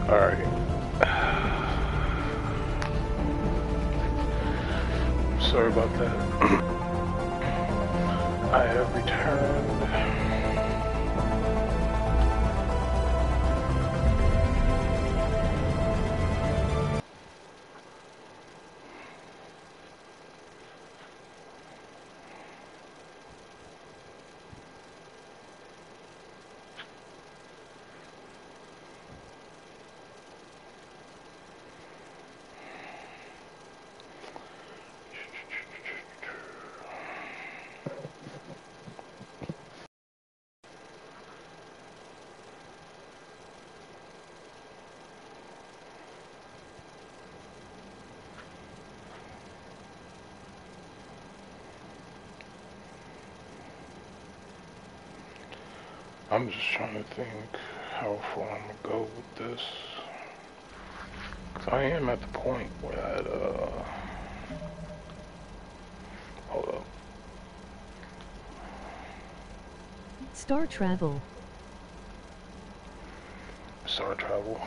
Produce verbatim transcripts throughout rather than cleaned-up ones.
Alright. Sorry about that. I have returned. I'm just trying to think how far I'm gonna go with this. Cause I am at the point where I'd, uh, hold up. Star travel. Star travel.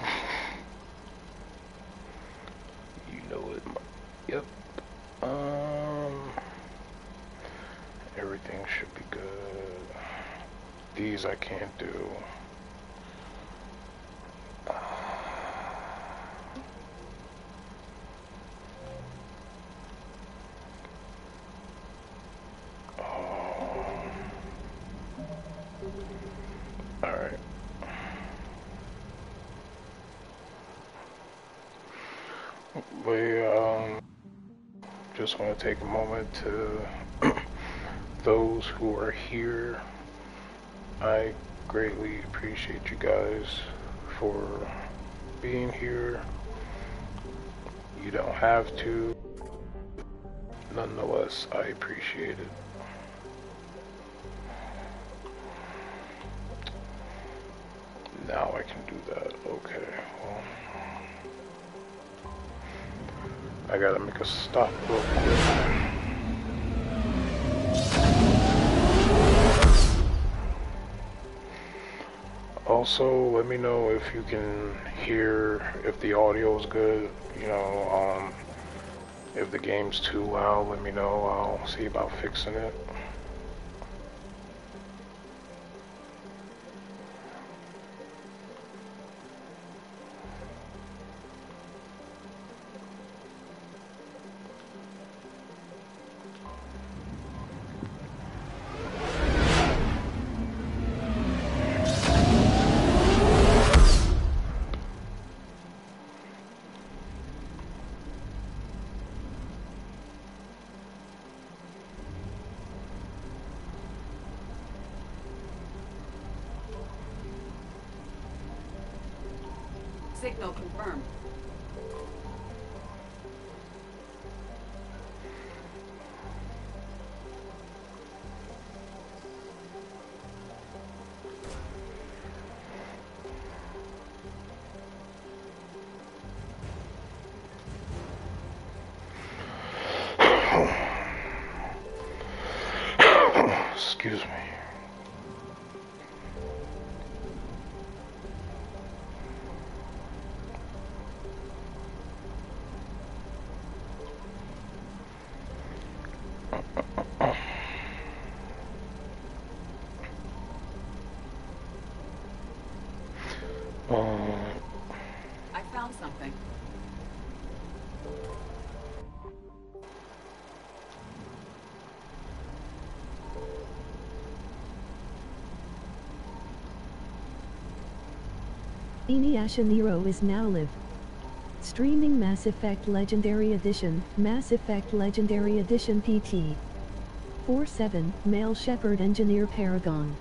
You know it. Yep. Um, everything should be good. These I can't do. Uh, oh. Alright. We um, just want to take a moment to those who are here. I greatly appreciate you guys for being here. You don't have to. Nonetheless, I appreciate it. Now I can do that. Okay, well, I gotta make a stop real quick. Also, let me know if you can hear, if the audio is good, you know, um, if the game's too loud, let me know, I'll see about fixing it. Signal confirmed. Excuse me. Um, I found something. Inuyasha Nero is now live. Streaming Mass Effect Legendary Edition, Mass Effect Legendary Edition P T. forty-seven, Male Shepherd Engineer Paragon.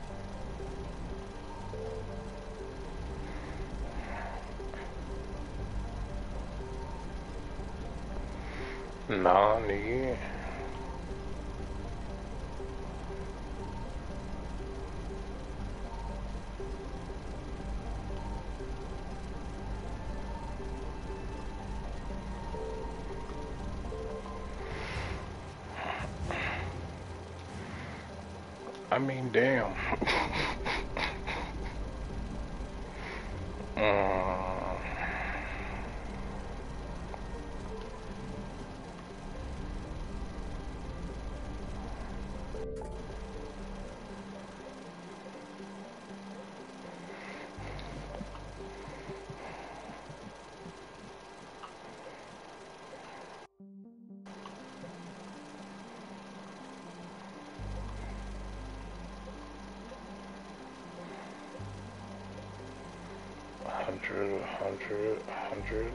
Nani? I mean, damn. uh, hundred, hundred, hundred.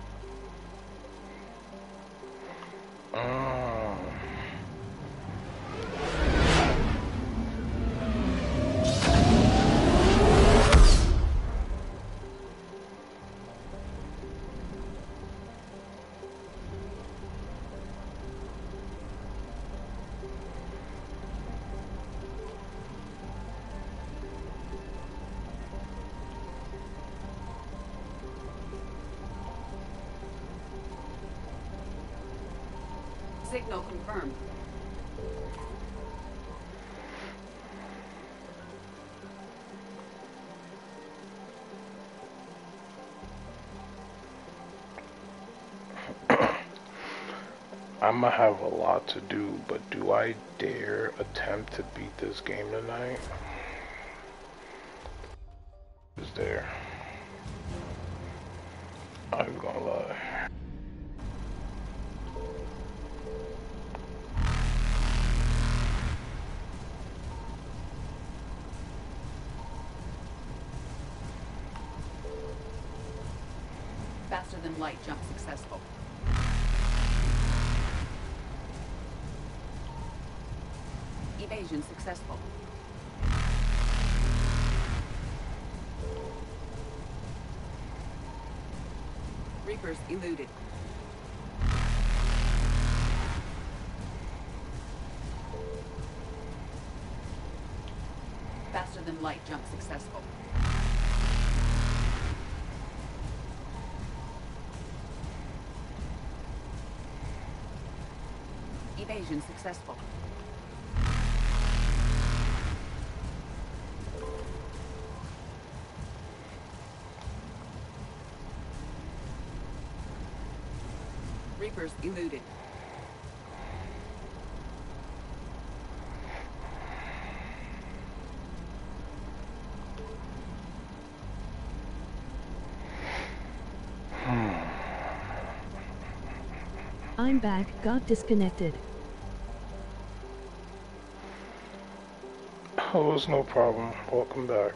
Mm. Signal confirmed. I'ma have a lot to do, but do I dare attempt to beat this game tonight? Is there? I'm gonna lie. Faster than light jump successful. Evasion successful. Reapers eluded. Faster than light jump successful. Evasion successful. Reapers eluded. I'm back, got disconnected. Oh, it's no problem. Welcome back.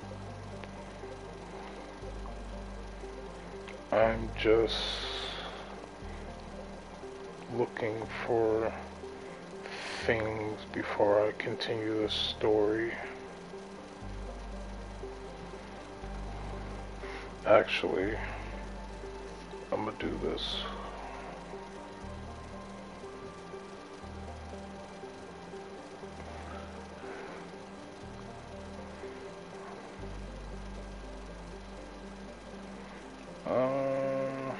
I'm just looking for things before I continue this story. Actually, I'm gonna do this. Um,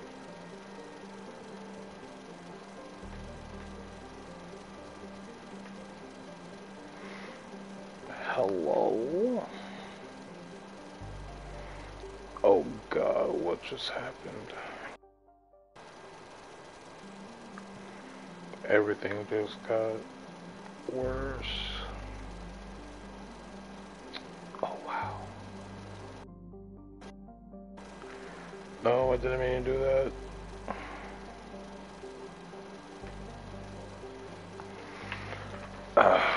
hello? Oh God, what just happened? Everything just got worse. Oh wow. No, I didn't mean to do that. Uh,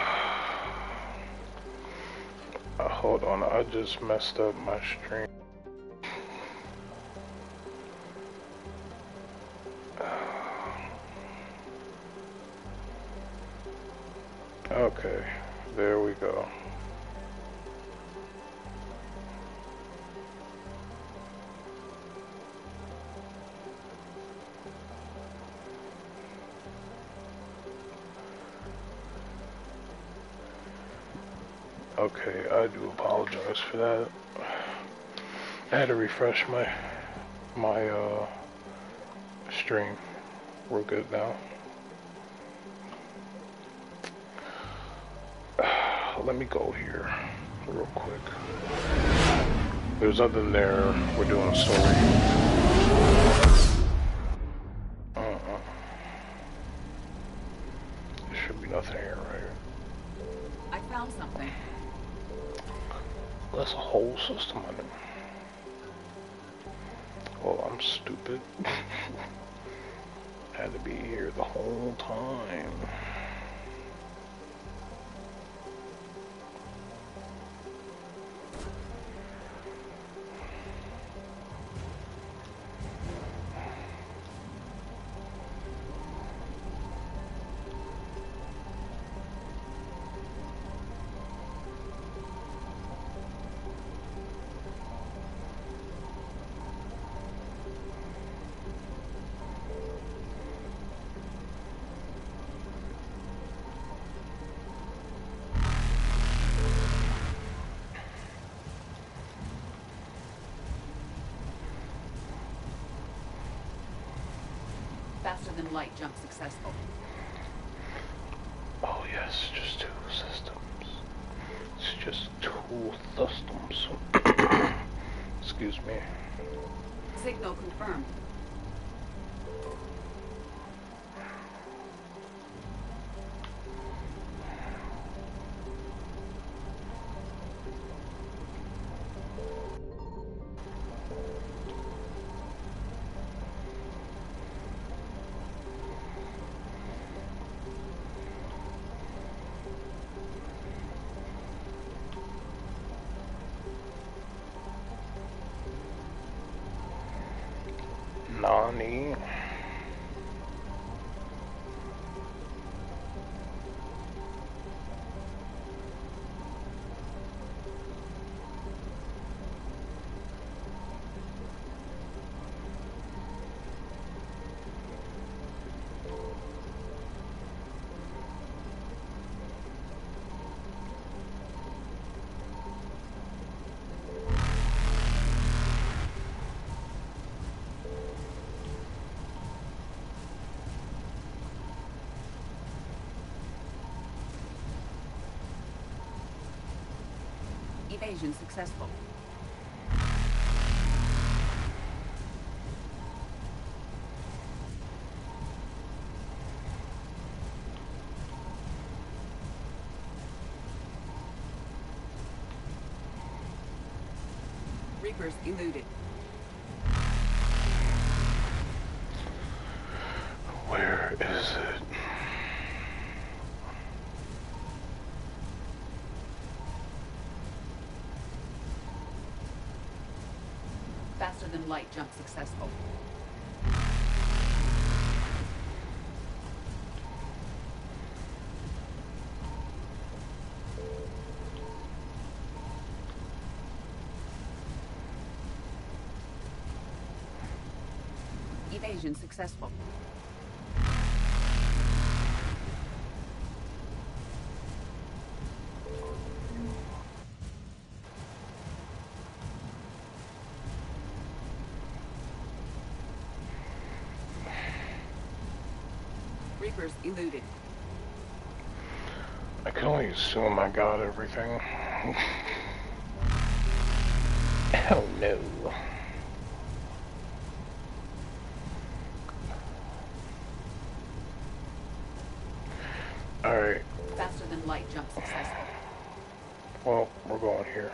uh, hold on, I just messed up my stream. Okay, there we go. Okay, I do apologize for that. I had to refresh my my uh stream. We're good now. Let me go here real quick. There's nothing there. We're doing a story. Uh-uh. There should be nothing here, right? I found something. That's a whole system on it. Well, I'm stupid. Had to be here the whole time. Faster than light jump successful. Oh yes, just two systems. It's just two systems. Excuse me. Signal confirmed. Nani? Evasion successful. Reapers eluded. Where is it? Faster than light jump successful. Evasion successful. Reapers eluded. I can only assume I got everything. Oh no. Alright, Faster than light jump successful. well, we're going here.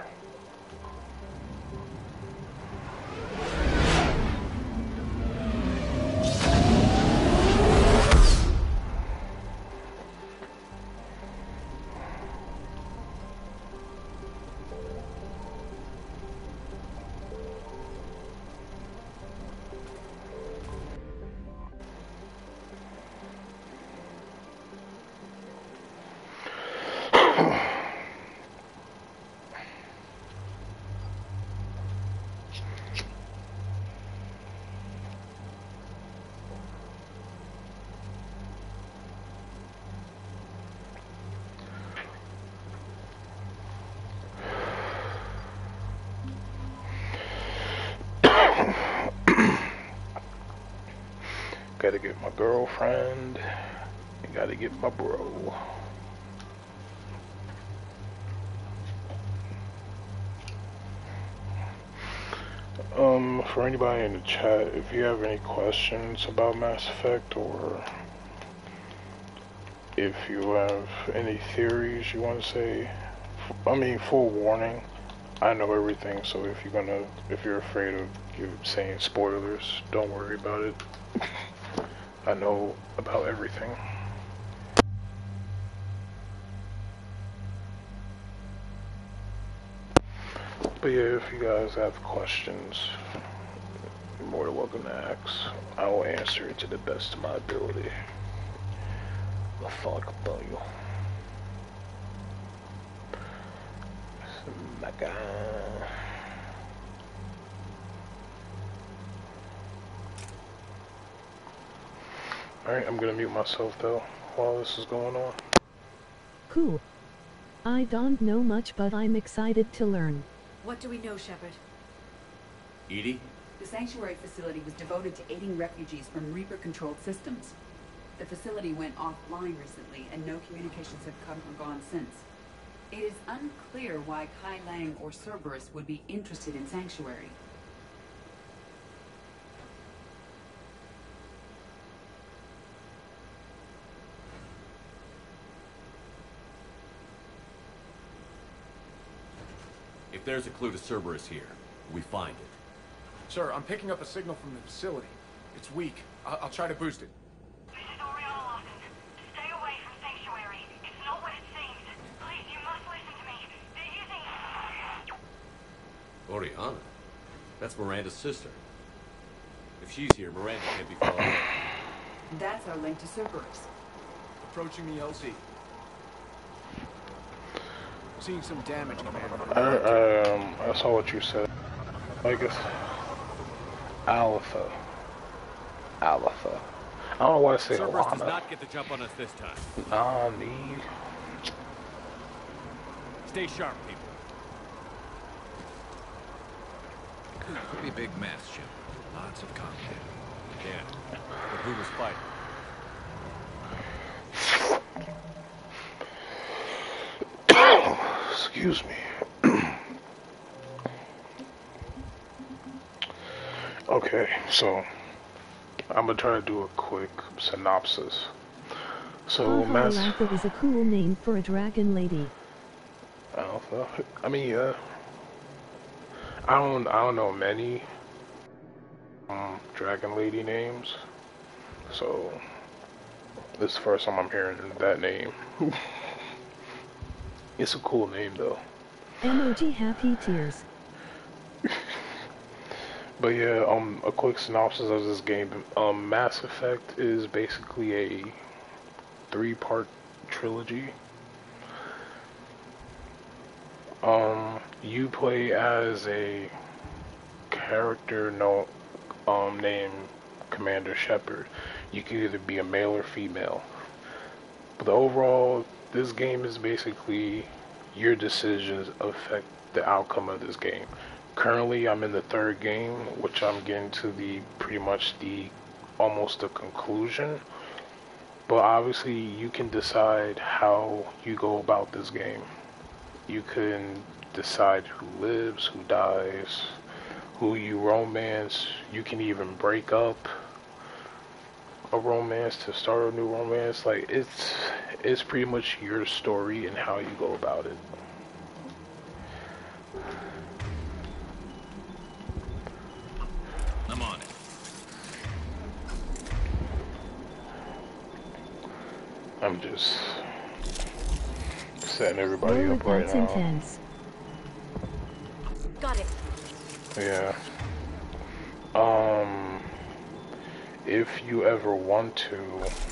Gotta get my girlfriend. And gotta get my bro. Um, for anybody in the chat, if you have any questions about Mass Effect, or if you have any theories you want to say, I mean, full warning, I know everything, so if you're gonna, if you're afraid of you saying spoilers, don't worry about it. I know about everything. But yeah, if you guys have questions, you're more than welcome to ask. I will answer it to the best of my ability. The fuck about you? Mega. Alright, I'm gonna mute myself though while this is going on. Cool. I don't know much, but I'm excited to learn. What do we know, Shepard? Edie, The Sanctuary facility was devoted to aiding refugees from Reaper-controlled systems. The facility went offline recently, and no communications have come or gone since. It is unclear why Kai Lang or Cerberus would be interested in Sanctuary. If there's a clue to Cerberus here, we find it. Sir, I'm picking up a signal from the facility. It's weak. I I'll try to boost it. This is Oriana Lawson. Stay away from Sanctuary. It's not what it seems. Please, you must listen to me. They're using... Oriana? That's Miranda's sister. If she's here, Miranda can't be far away. That's our link to Cerberus. Approaching the L Z. Seeing some damage, Commander. I, um, I saw what you said. I guess Alpha. Alpha. I don't know why I say Cerberus does Alana. not get the jump on us this time. Nah, me. Stay sharp, people. Pretty big mess, Jim. Lots of contact. Yeah. But who was fighting? Excuse me. Okay, so I'm gonna try to do a quick synopsis. So, Haha, Mass Alpha is a cool name for a dragon lady. Alpha. I mean, yeah. I don't. I don't know many um, dragon lady names. So this is the first time I'm hearing that name. It's a cool name though. Emoji happy tears. But yeah, um, a quick synopsis of this game. Um, Mass Effect is basically a three-part trilogy. Um, you play as a character no, um, named Commander Shepard. You can either be a male or female. But the overall, this game is basically your decisions affect the outcome of this game. Currently, I'm in the third game, which I'm getting to the pretty much the almost the conclusion. But obviously, you can decide how you go about this game. You can decide who lives, who dies, who you romance. You can even break up a romance to start a new romance. Like it's it's pretty much your story and how you go about it. I'm on it. I'm just setting everybody Roll up right that's now. intense. Got it. Yeah. Um, if you ever want to,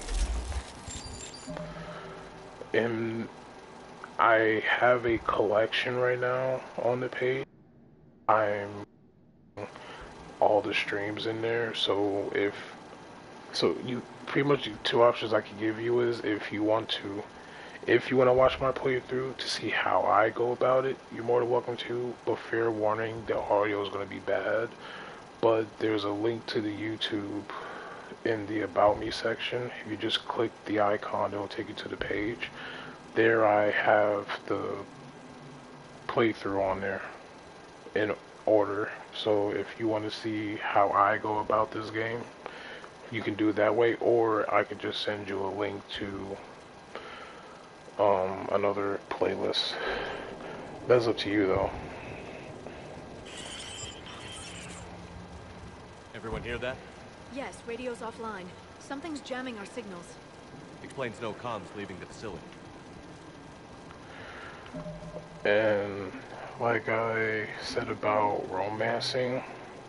and I have a collection right now on the page. I'm all the streams in there, so if so you pretty much the two options I can give you is if you want to if you want to watch my playthrough to see how I go about it, you're more than welcome to, but fair warning, the audio is going to be bad. But there's a link to the YouTube in the About Me section. If you just click the icon, it'll take you to the page. There I have the playthrough on there in order. So if you want to see how I go about this game, you can do it that way, or I could just send you a link to um, another playlist. That's up to you though. Everyone hear that? Yes, radio's offline. Something's jamming our signals. Explains no comms leaving the facility. And like I said about romancing,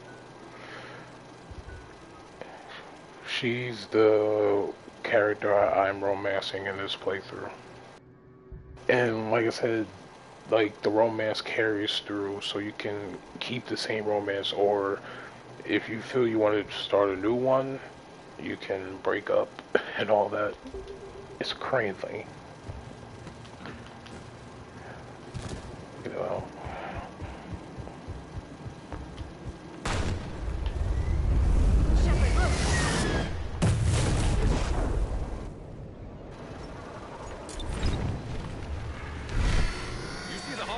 she's the character I, I'm romancing in this playthrough. And like I said, like the romance carries through, so you can keep the same romance, or if you feel you want to start a new one, you can break up and all that. It's a crane thing. You know.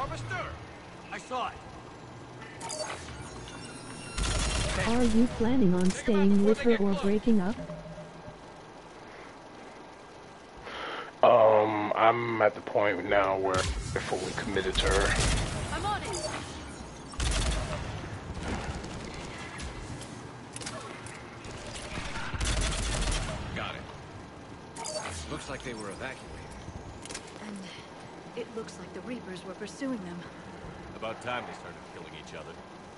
Harvester! I saw it. Are you planning on staying with her or breaking up? Um, I'm at the point now where I'm fully committed to her. I'm on it. Got it. Looks like they were evacuated. And it looks like the Reapers were pursuing them. About time they started killing each other.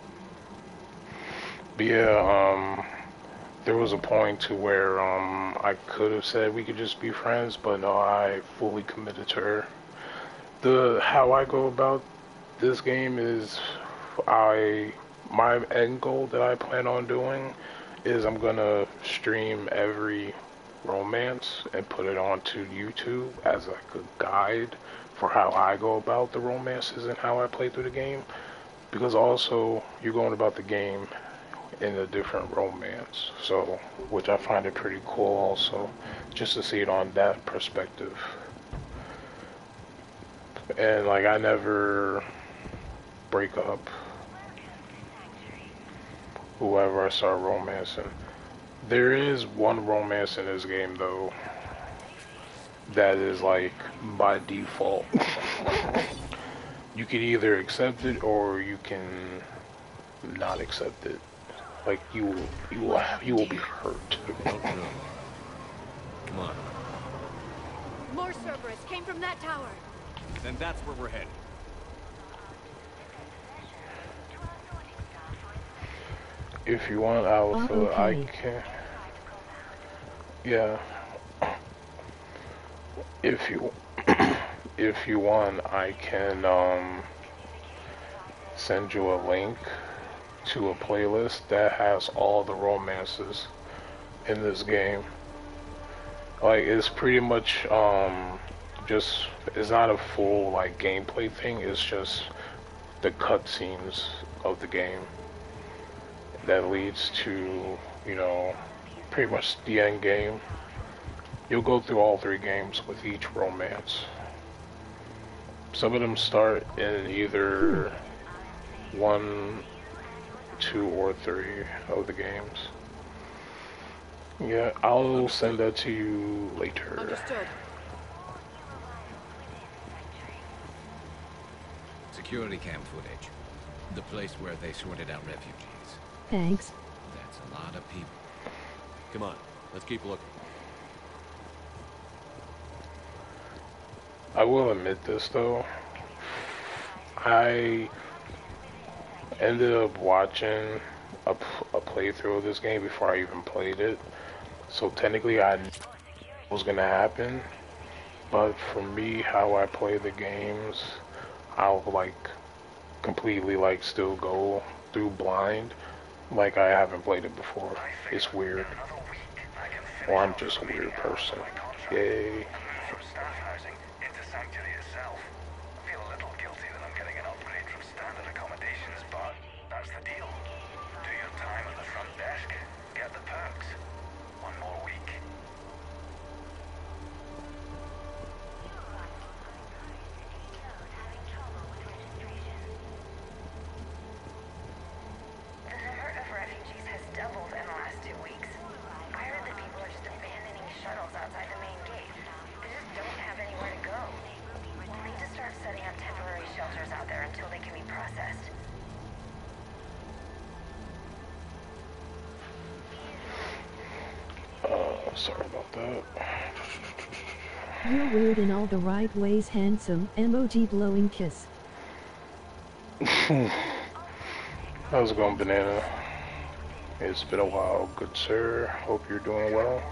But yeah, um, there was a point to where um, I could have said we could just be friends, but no, I fully committed to her. The how I go about this game is I my end goal that I plan on doing is I'm gonna stream every romance and put it onto YouTube as like a guide for how I go about the romances and how I play through the game, because also you're going about the game in a different romance, so which I find it pretty cool also, just to see it on that perspective. And like I never break up whoever I start romancing. There is one romance in this game though that is like by default. You can either accept it or you can not accept it. Like you, you will, you will be hurt. Come on. More Cerberus came from that tower. Then that's where we're headed. If you want Alpha, Oh, okay. I can. Yeah. If you, if you want, I can um send you a link to a playlist that has all the romances in this game. Like it's pretty much um just it's not a full like gameplay thing, it's just the cutscenes of the game that leads to, you know, pretty much the end game. You'll go through all three games with each romance. Some of them start in either one, two, or three of the games. Yeah, I'll send that to you later. Understood. Security cam footage. The place where they sorted out refugees. Thanks. That's a lot of people. Come on, let's keep looking. I will admit this though. I ended up watching a, a playthrough of this game before I even played it. So technically I knew what was gonna happen. But for me, how I play the games, I'll like completely like still go through blind. Like I haven't played it before. It's weird. Or I'm just a weird person. Yay. Sorry about that. You're weird in all the right ways, handsome. Emoji blowing kiss. How's it going, Banana? It's been a while, good sir. Hope you're doing well.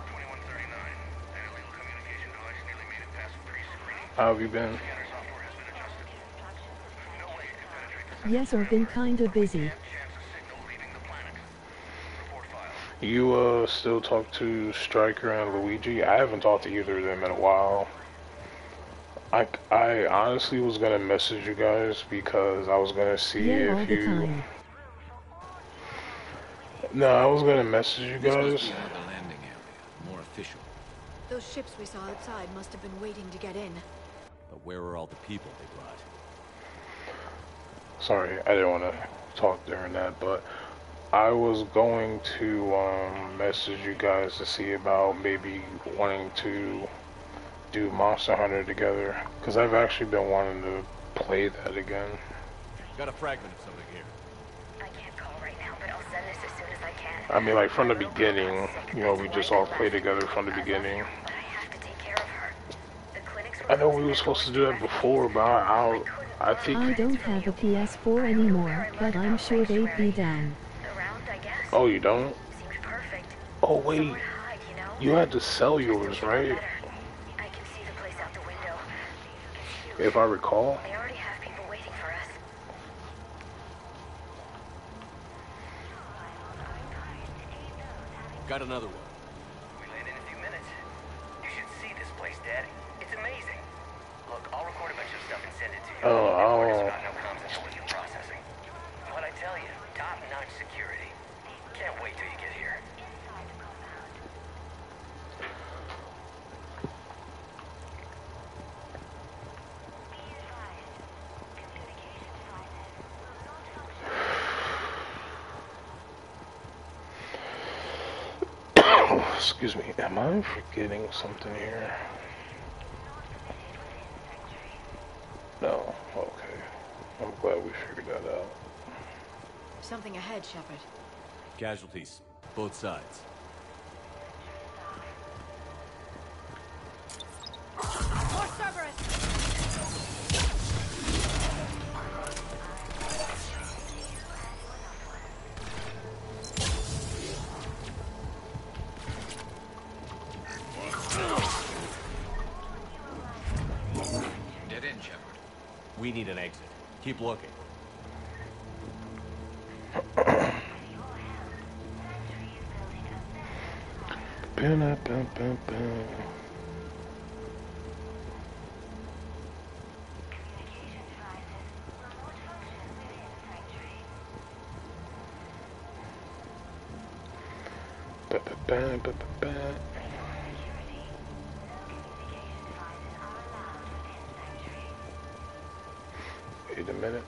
How have you been? Yes, I've been kinda busy. You uh still talk to Stryker and Luigi? I haven't talked to either of them in a while. I, I honestly was gonna message you guys because I was gonna see Yeah, all if the you. time. No, I was gonna message you This must guys. be another landing area. More official. Those ships we saw outside must have been waiting to get in. But where are all the people they brought? Sorry, I didn't want to talk during that, but I was going to um, message you guys to see about maybe wanting to do Monster Hunter together, because I've actually been wanting to play that again. Got a fragment of something here. I can't call right now, but I'll send this as soon as I can. I mean, like from the beginning, you know, we just all play together from the beginning. But I have to take care of her. The clinics I know we were supposed to do that before, but I, I, I think... I don't have a P S four anymore, but I'm sure they'd be down. around, I guess. Oh, you don't? Seems perfect. Oh, wait. Hide, you know? You had to sell yours, right? I can see the place out the window. If I recall. They already have people waiting for us. Got another one. We land in a few minutes. You should see this place, Daddy. It's amazing. Look, I'll record a bunch of stuff and send it to you. Oh, oh. It's not no comms until we get processing. What I tell you, top-notch security. Can't wait till you get here. Excuse me, am I forgetting something here? No, okay. I'm glad we figured that out. Something ahead, Shepard. Casualties, both sides. More Cerberus! Dead end, Shepard. We need an exit. Keep looking. Wait a minute.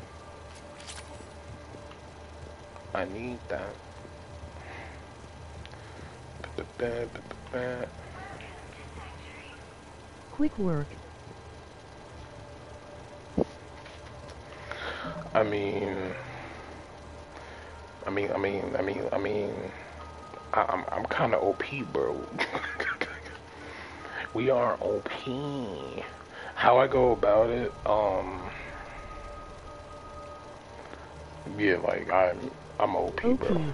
I need that. Quick work. I mean, I mean, I mean, I mean, I mean, I, I'm, I'm kind of O P, bro. We are O P. How I go about it, um, yeah, like I'm, I'm O P, bro. O P.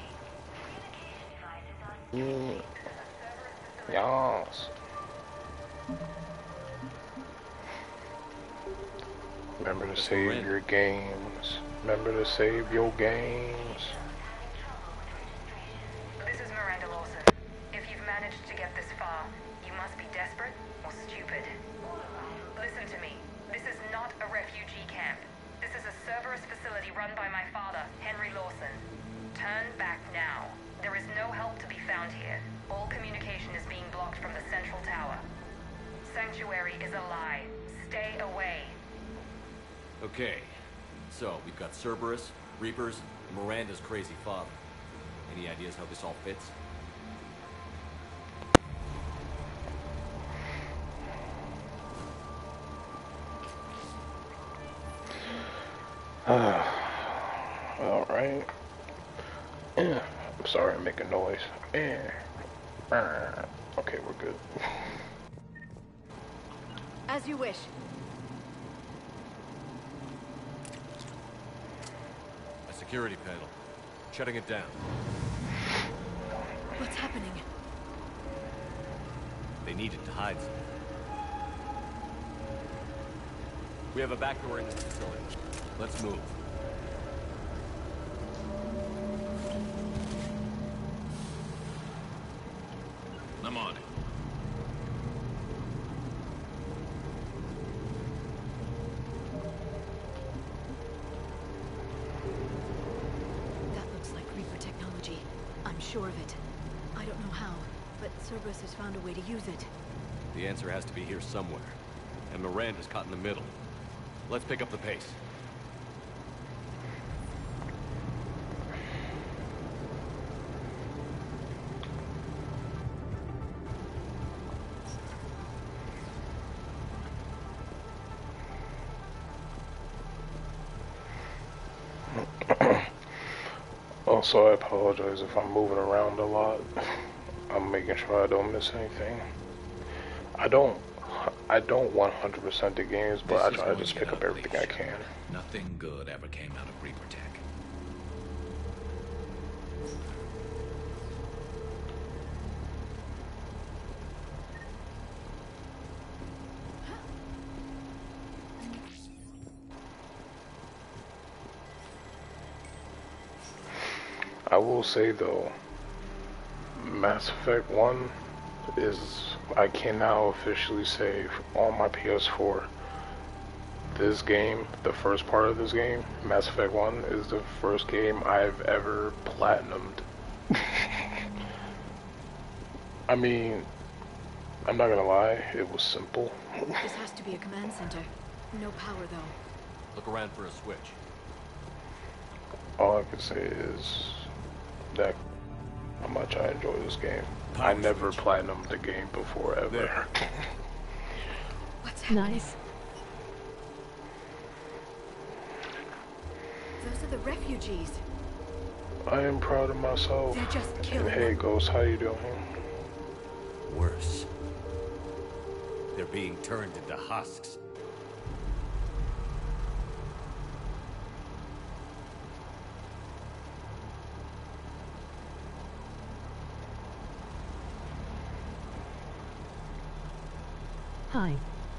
Mm. Yes. Remember to save your games. Remember to save your games. This is Miranda Lawson. If you've managed to get this far, you must be desperate or stupid. Listen to me. This is not a refugee camp. This is a Cerberus facility run by my father, Henry Lawson. Turn back now. There is no help to be found here. All communication is being blocked from the central tower. Sanctuary is a lie. Stay away. Okay, so we've got Cerberus, Reapers, and Miranda's crazy father. Any ideas how this all fits? All right. I'm sorry, I'm making noise. Okay, we're good. As you wish. A security panel. Shutting it down. What's happening? They needed to hide something. We have a back door into the facility. Let's move. I'm on it. That looks like Reaper technology. I'm sure of it. I don't know how, but Cerberus has found a way to use it. The answer has to be here somewhere. And Miranda's caught in the middle. Let's pick up the pace. Also, I apologize if I'm moving around a lot. I'm making sure I don't miss anything. I don't, I don't one hundred percent the games, but I try to just pick up everything I can. Nothing good ever came out of Reaper Tech. I will say though, Mass Effect one is, I can now officially say on my P S four, this game, the first part of this game, Mass Effect one, is the first game I've ever platinumed. I mean, I'm not gonna lie, it was simple. This has to be a command center. No power though. Look around for a switch. All I can say is that how much I enjoy this game. Power I never switch. platinumed the game before ever. There. What's happening? Nice. Those are the refugees. I am proud of myself. They're just And killing hey, them. Ghost, how you doing? Worse. They're being turned into husks. Hi.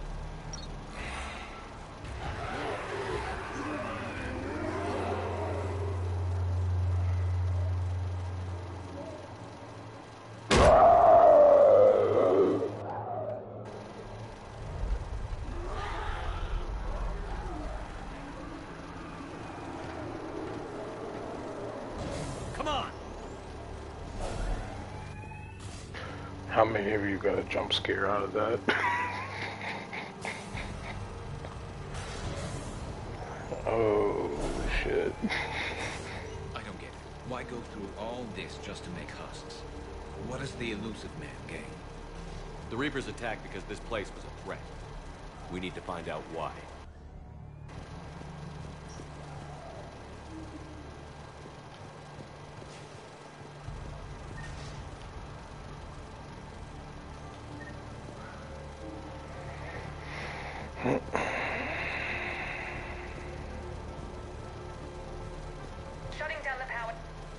Come on! How many of you got a jump scare out of that? Oh, shit. I don't get it. Why go through all this just to make husks? What does the elusive man gain? The Reapers attacked because this place was a threat. We need to find out why. Shutting down the power.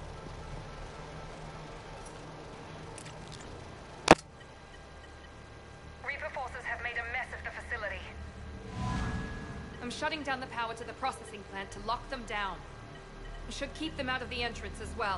Reaper forces have made a mess of the facility. I'm shutting down the power to the processing plant to lock them down. I should keep them out of the entrance as well.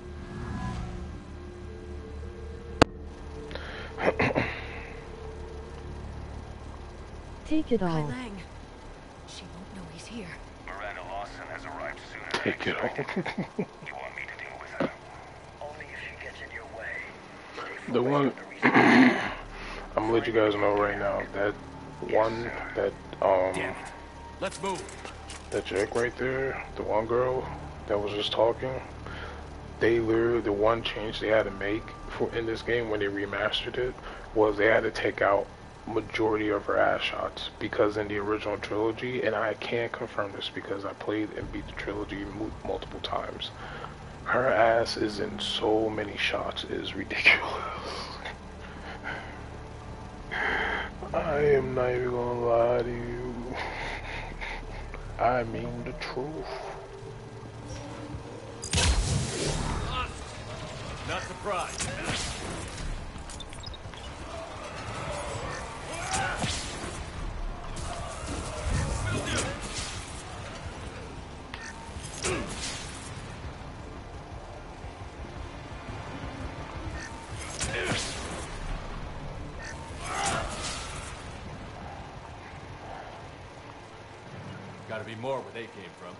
Take it Kai all. Lang. She won't know he's here. Miranda Lawson has arrived sooner than Take it all. expected. You want me to deal with her? Only if she gets in your way. Stay The far one, away from the reason- I'm gonna let you guys know right now, that one, that, um, Damn it. Let's move. that chick right there, the one girl that was just talking, they literally, the one change they had to make for in this game when they remastered it was they had to take out majority of her ass shots, because in the original trilogy, and I can't confirm this because I played and beat the trilogy mu- multiple times, her ass is in so many shots, it is ridiculous. I am not even gonna lie to you. I mean the truth. Not surprised. Gotta be more where they came from.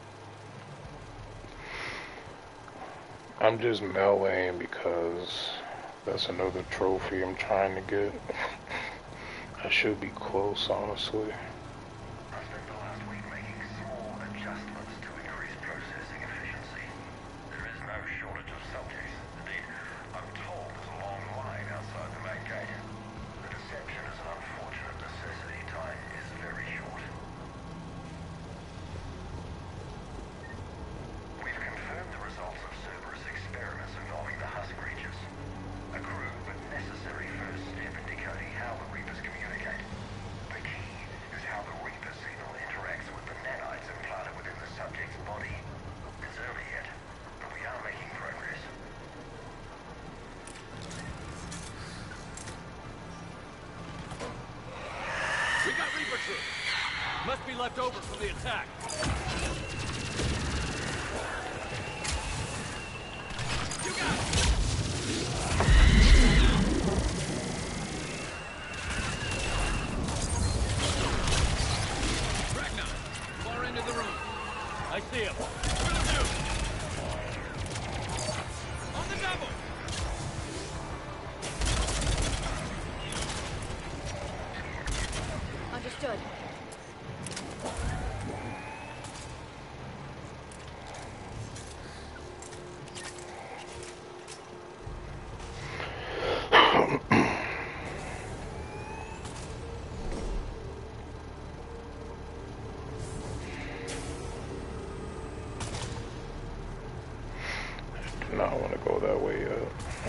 I'm just meleeing because that's another trophy I'm trying to get. I should be close, honestly. I spent the last week making small adjustments to increase processing efficiency. There is no shortage of subjects. Indeed, I'm told there's a long line outside the main gate. The deception is an unfortunate necessity. Time is very short. We've confirmed the results of troops. Must be left over from the attack. You got it! Ragnar, far end of the room. I see him. Will do. On the double. Understood. Do not want to go that way yet.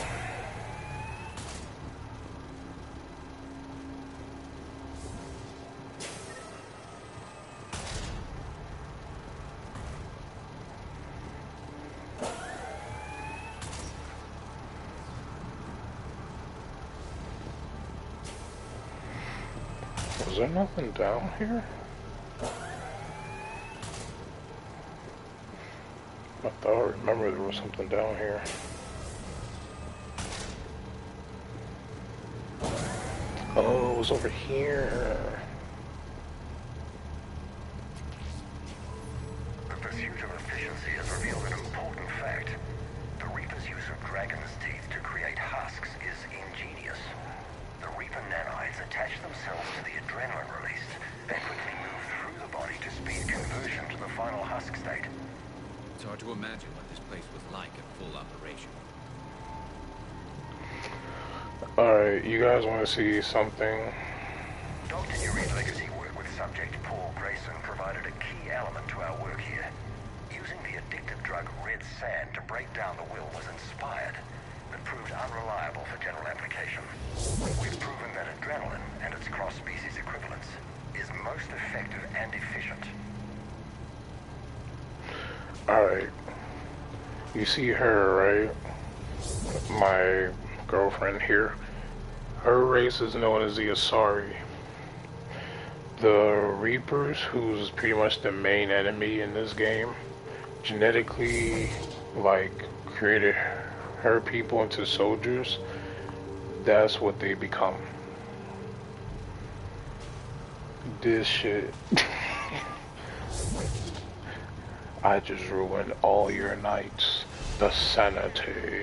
Was there nothing down here? I thought I remember there was something down here. Oh, it was over here. The pursuit of efficiency has revealed an important fact. The Reaper's use of Dragon's teeth to create husks is ingenious. The Reaper nanites attach themselves to the adrenaline released and quickly move through the body to speed conversion to the final husk state. It's hard to imagine what this place was like in full operation. Alright, you guys want to see something? Doctor Newry's legacy work with subject Paul Grayson provided a key element to our work here. Using the addictive drug red sand to break down the will was inspired, but proved unreliable for general application. We've proven that adrenaline and its cross-species equivalents is most effective and efficient. Alright. You see her, right? My girlfriend here. Her race is known as the Asari. The Reapers, who's pretty much the main enemy in this game, genetically, like, created her people into soldiers. That's what they become. This shit. I just ruined all your nights. The sanity.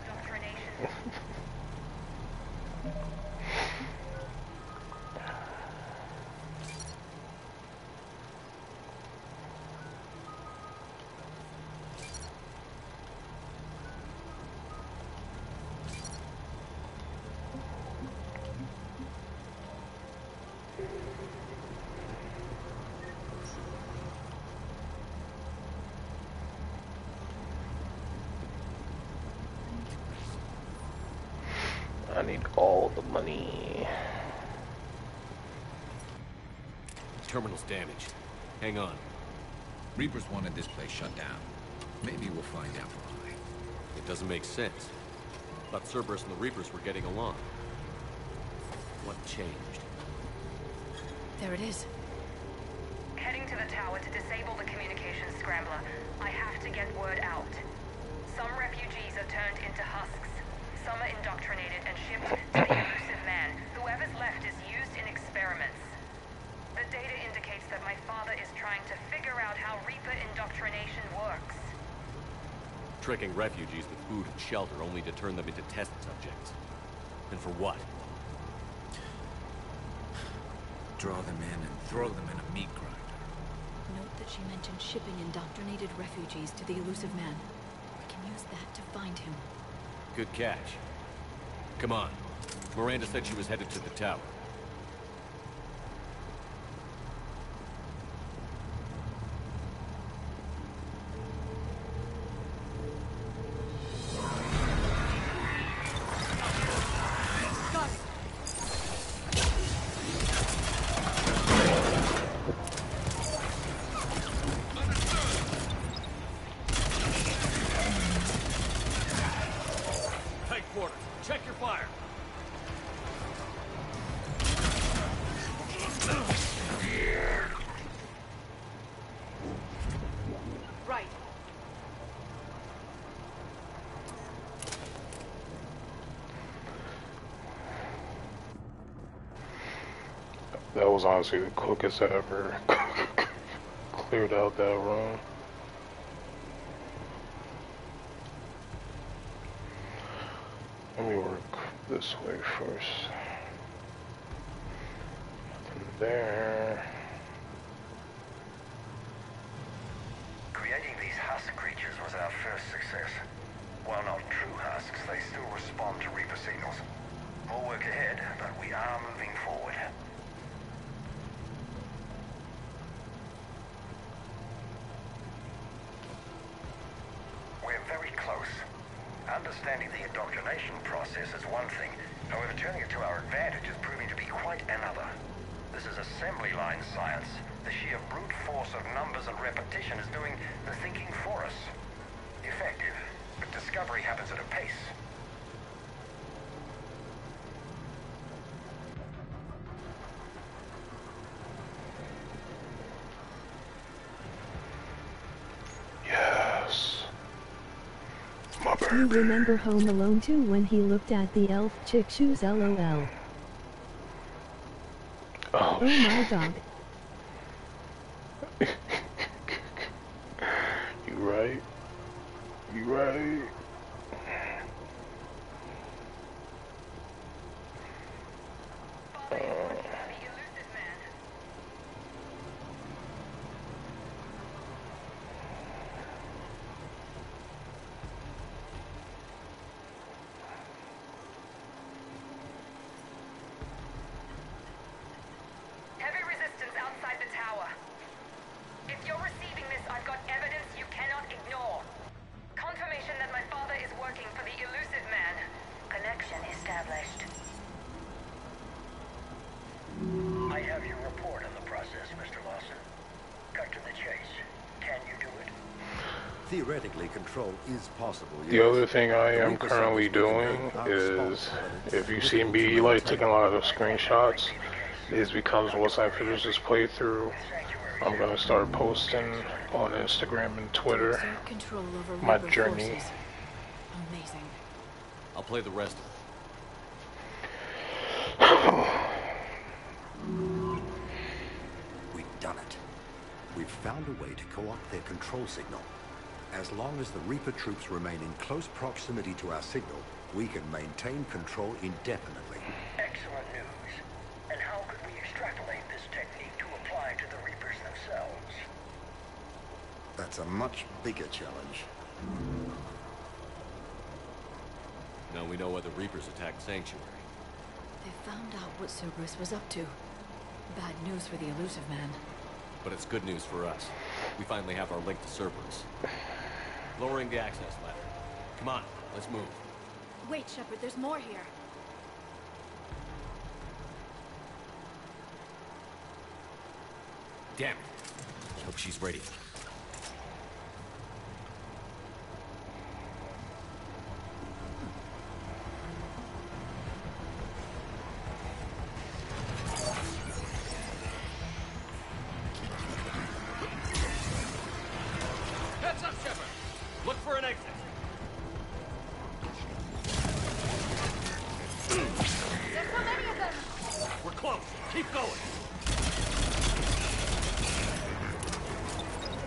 I need all the money. Terminal's damaged. Hang on. Reapers wanted this place shut down. Maybe we'll find out why. It doesn't make sense. Thought Cerberus and the Reapers were getting along. What changed? There it is. Heading to the tower to disable the communications scrambler. I have to get word out. Some refugees are turned into husks. Some are indoctrinated and shipped to the elusive man. Whoever's left is used in experiments. The data indicates that my father is trying to figure out how Reaper indoctrination works. Tricking refugees with food and shelter only to turn them into test subjects. And for what? Draw them in and throw them in a meat grinder. Note that she mentioned shipping indoctrinated refugees to the elusive man. We can use that to find him. Good catch. Come on. Miranda said she was headed to the tower. That was honestly the quickest I ever cleared out that room. Let me work this way first. Nothing there. Creating these husk creatures was our first success. While not true husks, they still respond to Reaper signals. More work ahead, but we are moving forward. We're very close. Understanding the indoctrination process is one thing. However, turning it to our advantage is proving to be quite another. This is assembly line science. The sheer brute force of numbers and repetition is doing the thinking for us. Effective, but discovery happens at a pace. Yes. My baby. You remember Home Alone two when he looked at the elf chick shoes, lol. Oh, Oh my god. You right. You right. Heavy resistance outside the tower. If you're receiving this, I've got evidence you cannot ignore. Confirmation that my father is working for the Elusive Man. Connection established. I have your report on the process, Mister Lawson. Cut to the chase. Can you do it? Theoretically, control is possible. The other thing I am currently doing is, if you see me like taking a lot of screenshots, is because once I finish this playthrough, I'm gonna start posting on Instagram and Twitter Exert control over my Reaper journey. forces. Amazing. I'll play the rest of it. We've done it. We've found a way to co-opt their control signal. As long as the Reaper troops remain in close proximity to our signal, we can maintain control indefinitely. Excellent news. And how could we extrapolate this technique to apply to the Reapers themselves? That's a much bigger challenge. Now we know why the Reapers attacked Sanctuary. They found out what Cerberus was up to. Bad news for the Elusive Man. But it's good news for us. We finally have our link to Cerberus. Lowering the access ladder. Come on, let's move. Wait, Shepard, there's more here. Damn it. Hope she's ready. Heads up, Shepard! Look for an exit. There's so many of them! We're close. Keep going.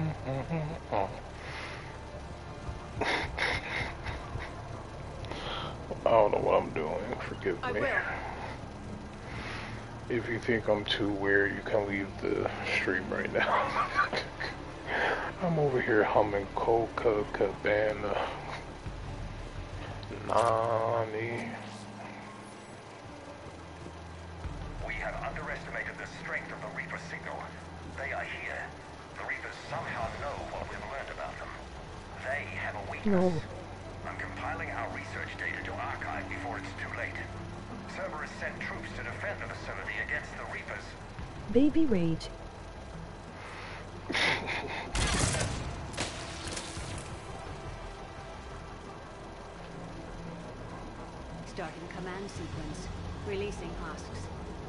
I don't know what I'm doing. Forgive I me. will. If you think I'm too weird, you can leave the stream right now. I'm over here humming Copacabana. Nani. We have underestimated the strength of the Reaper signal. They are here. The Reapers somehow know what we've learned about them. They have a weakness. No. I'm compiling our research data to archive before it's too late. Cerberus sent troops to defend the facility against the Reapers. Baby rage. Starting command sequence. Releasing husks.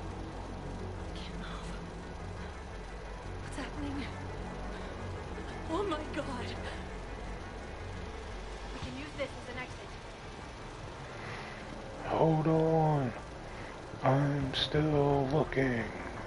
What's happening? Oh my god! We can use this as an exit. Hold on. I'm still looking.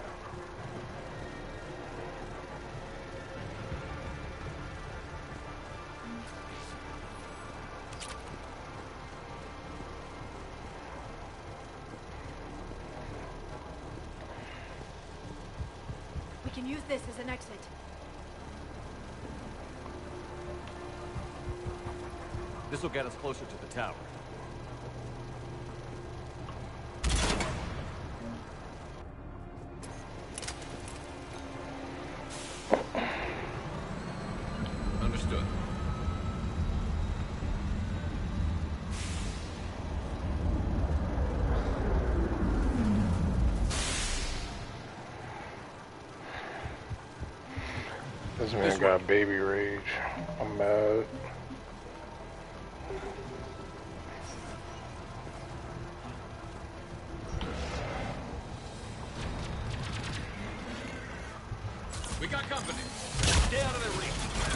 We can use this as an exit. This will get us closer to the tower. Understood. This man got baby rage. I'm mad. We got company. Stay out of their reach.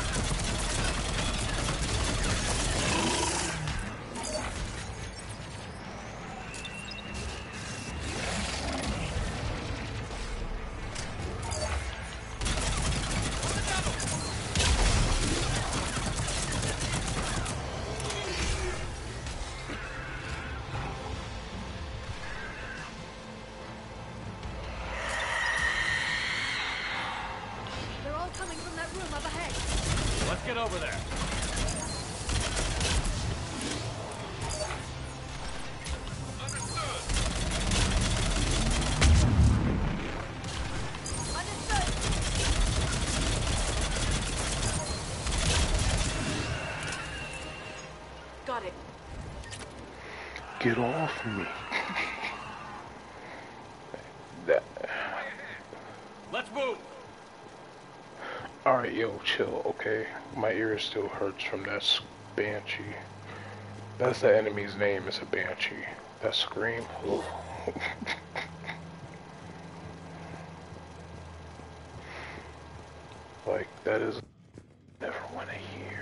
They're all coming from that room up ahead. Let's get over there. Understood. Got it. Get off me. That. Let's move. Alright, yo, chill, okay? My ear still hurts from that s- banshee. That's the enemy's name, it's a banshee. That scream. Ugh. Like, that is never want to hear.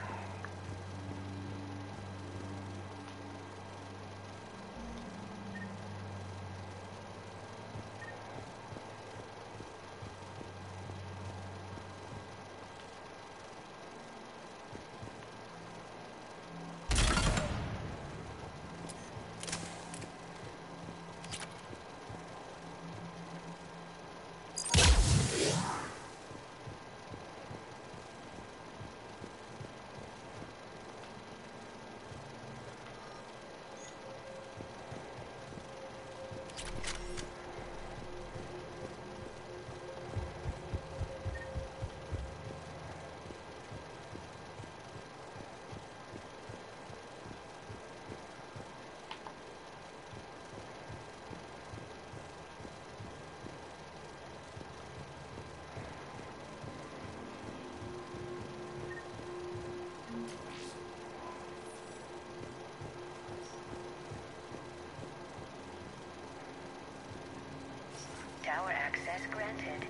Tower access granted.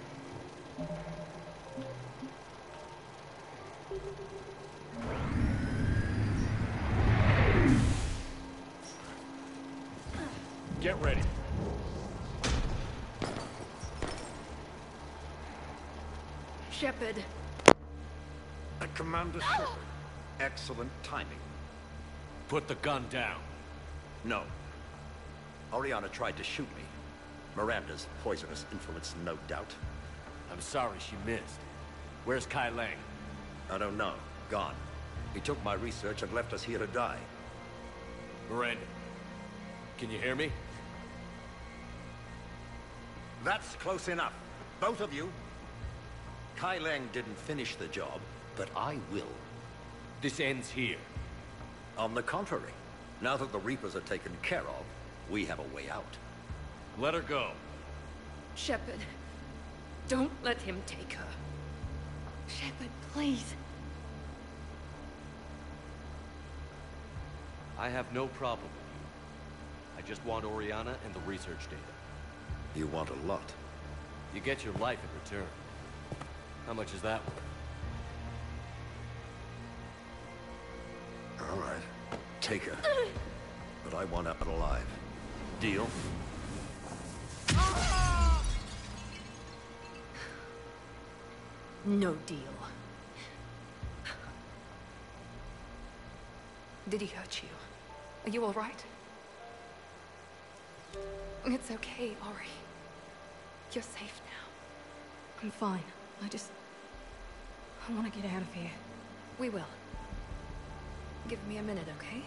Get ready. Shepard. Commander Shepard. Excellent timing. Put the gun down. No. Oriana tried to shoot me. Miranda's poisonous influence, no doubt. I'm sorry she missed. Where's Kai Lang? I don't know. Gone. He took my research and left us here to die. Miranda, can you hear me? That's close enough. Both of you. Kai Lang didn't finish the job, but I will. This ends here. On the contrary, now that the Reapers are taken care of, we have a way out. Let her go. Shepard, don't let him take her. Shepard, please. I have no problem with you. I just want Oriana and the research data. You want a lot. You get your life in return. How much is that worth? All right. Take her. But I want her alive. Deal? No deal. Did he hurt you? Are you all right? It's okay, Ori. You're safe now. I'm fine. I just... I want to get out of here. We will. Give me a minute, okay?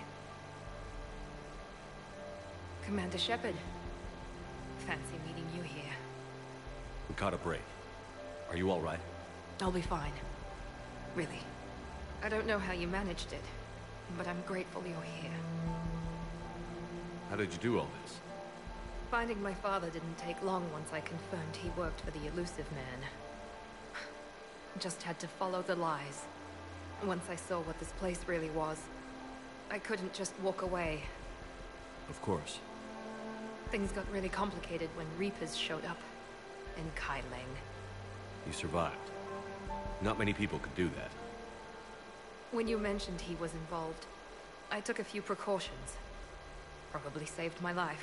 Commander Shepard. Fancy meeting you here. We caught a break. Are you all right? I'll be fine. Really. I don't know how you managed it, but I'm grateful you're here. How did you do all this? Finding my father didn't take long once I confirmed he worked for the Elusive Man. Just had to follow the lies. Once I saw what this place really was, I couldn't just walk away. Of course. Things got really complicated when Reapers showed up. And Kai Lang. You survived. Not many people could do that. When you mentioned he was involved, I took a few precautions. Probably saved my life.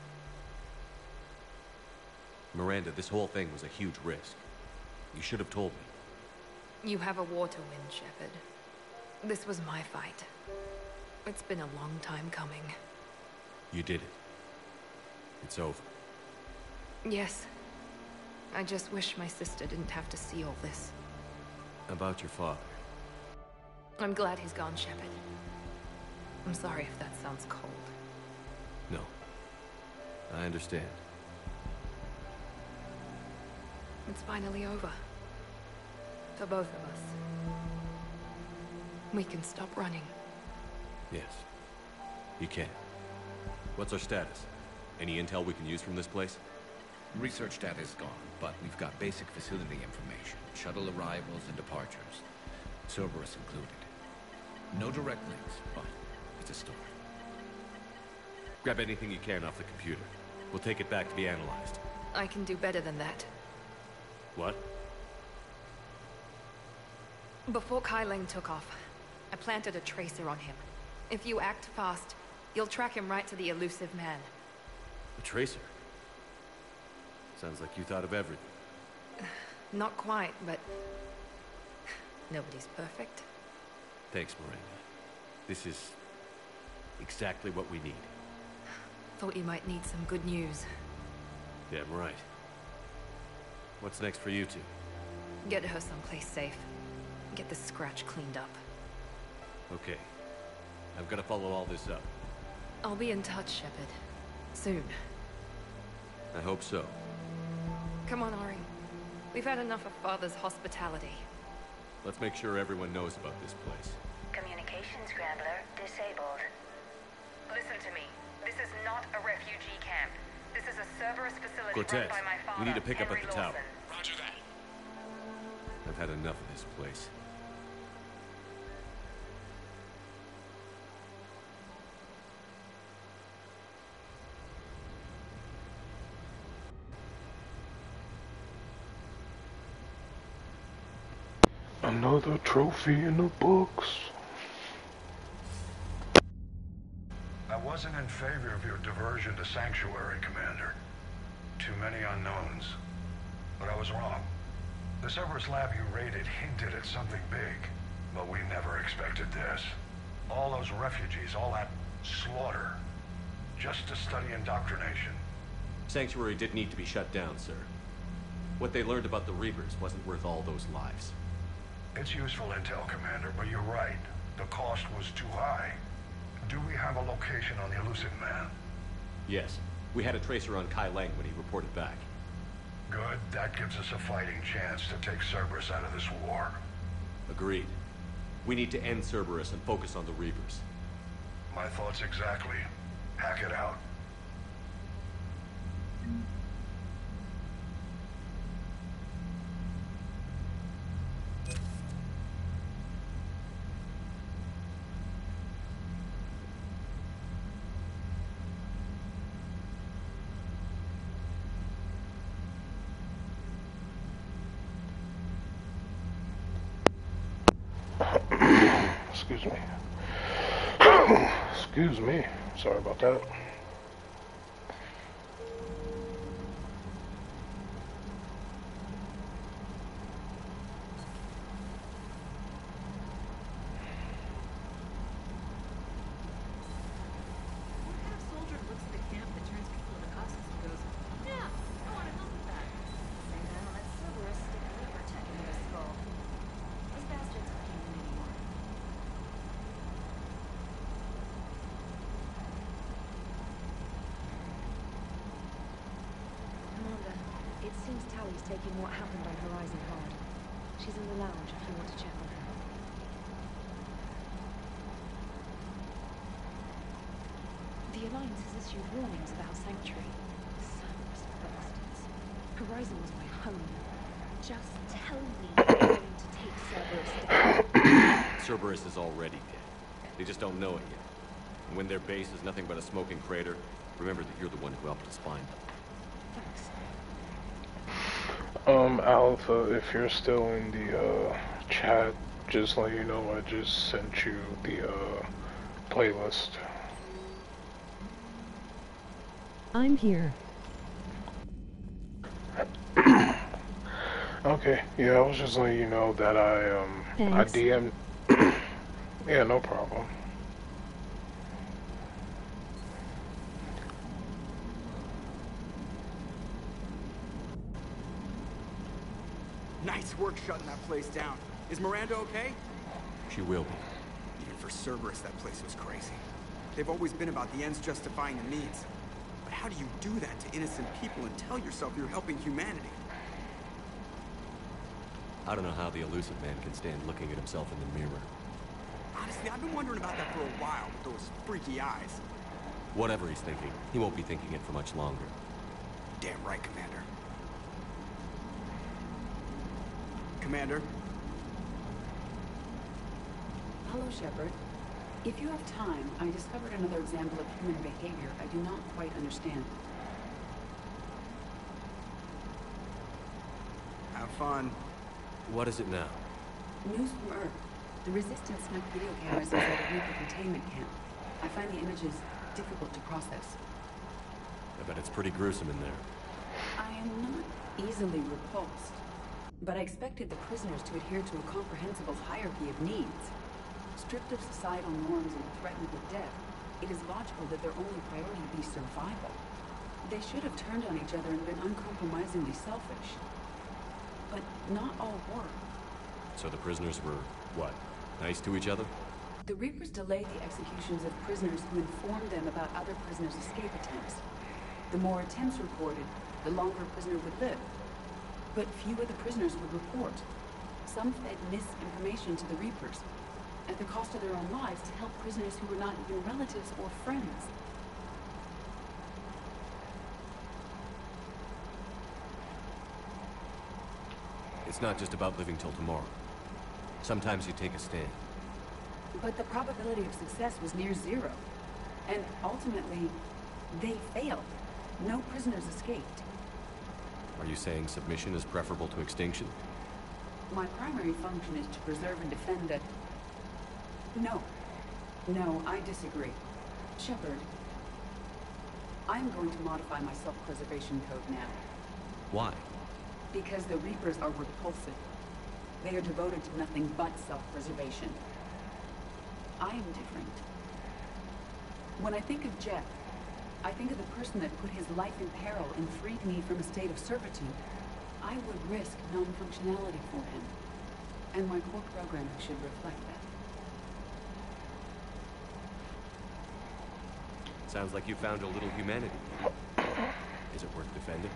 Miranda, this whole thing was a huge risk. You should have told me. You have a war to win, Shepard. This was my fight. It's been a long time coming. You did it. It's over. Yes. I just wish my sister didn't have to see all this. About your father. I'm glad he's gone, Shepard. I'm sorry if that sounds cold. No. I understand. It's finally over. For both of us. We can stop running. Yes. You can. What's our status? Any intel we can use from this place? Research data is gone, but we've got basic facility information. Shuttle arrivals and departures. Cerberus included. No direct links, but it's a start. Grab anything you can off the computer. We'll take it back to be analyzed. I can do better than that. What? Before Kai Lang took off, I planted a tracer on him. If you act fast, you'll track him right to the Elusive Man. A tracer? Sounds like you thought of everything. Not quite, but... nobody's perfect. Thanks, Miranda. This is... exactly what we need. Thought you might need some good news. Damn right. What's next for you two? Get her someplace safe. Get the scratch cleaned up. Okay. I've got to follow all this up. I'll be in touch, Shepard. Soon. I hope so. Come on, Ori. We've had enough of Father's hospitality. Let's make sure everyone knows about this place. Communication scrambler disabled. Listen to me. This is not a refugee camp. This is a Cerberus facility Cortez, run by my father, we need to pick Henry up at the Lawson. tower. Roger that. I've had enough of this place. Another trophy in the books. I wasn't in favor of your diversion to Sanctuary, Commander. Too many unknowns. But I was wrong. The Cerberus lab you raided hinted at something big. But we never expected this. All those refugees, all that slaughter, just to study indoctrination. Sanctuary did need to be shut down, sir. What they learned about the Reapers wasn't worth all those lives. It's useful intel, Commander, but you're right. The cost was too high. Do we have a location on the Illusive Man? Yes. We had a tracer on Kai Lang when he reported back. Good. That gives us a fighting chance to take Cerberus out of this war. Agreed. We need to end Cerberus and focus on the Reapers. My thoughts exactly. Hack it out. Excuse me. Excuse me. Sorry about that. Taking what happened on Horizon hard. She's in the lounge if you want to check on her. The Alliance has issued warnings about Sanctuary. Cerberus bastards. Horizon was my home. Just tell me you're going to take Cerberus down. Cerberus is already dead. They just don't know it yet. And when their base is nothing but a smoking crater, remember that you're the one who helped us find them. Thanks. Um, Alpha, if you're still in the, uh, chat, just let you know I just sent you the, uh, playlist. I'm here. Okay, yeah, I was just letting you know that I, um, Thanks. I D M'd. Yeah, no problem. Nice work shutting that place down. Is Miranda okay? She will be. Even for Cerberus, that place was crazy. They've always been about the ends justifying the means. But how do you do that to innocent people and tell yourself you're helping humanity? I don't know how the Illusive Man can stand looking at himself in the mirror. Honestly, I've been wondering about that for a while with those freaky eyes. Whatever he's thinking, he won't be thinking it for much longer. Damn right, Commander. Commander? Hello, Shepard. If you have time, I discovered another example of human behavior I do not quite understand. Have fun. What is it now? News from Earth. The Resistance snuck video cameras inside a Reaper containment camp. I find the images difficult to process. I bet it's pretty gruesome in there. I am not easily repulsed, but I expected the prisoners to adhere to a comprehensible hierarchy of needs. Stripped of societal norms and threatened with death, it is logical that their only priority be survival. They should have turned on each other and been uncompromisingly selfish. But not all were. So the prisoners were, what, nice to each other? The Reapers delayed the executions of prisoners who informed them about other prisoners' escape attempts. The more attempts reported, the longer a prisoner would live. But few of the prisoners would report. Some fed misinformation to the Reapers, at the cost of their own lives, to help prisoners who were not even relatives or friends. It's not just about living till tomorrow. Sometimes you take a stand. But the probability of success was near zero. And ultimately, they failed. No prisoners escaped. Are you saying submission is preferable to extinction? My primary function is to preserve and defend the... No. No, I disagree. Shepard, I'm going to modify my self-preservation code now. Why? Because the Reapers are repulsive. They are devoted to nothing but self-preservation. I am different. When I think of Jeff, I think of the person that put his life in peril and freed me from a state of servitude. I would risk non-functionality for him. And my core programming should reflect that. Sounds like you found a little humanity. Is it worth defending?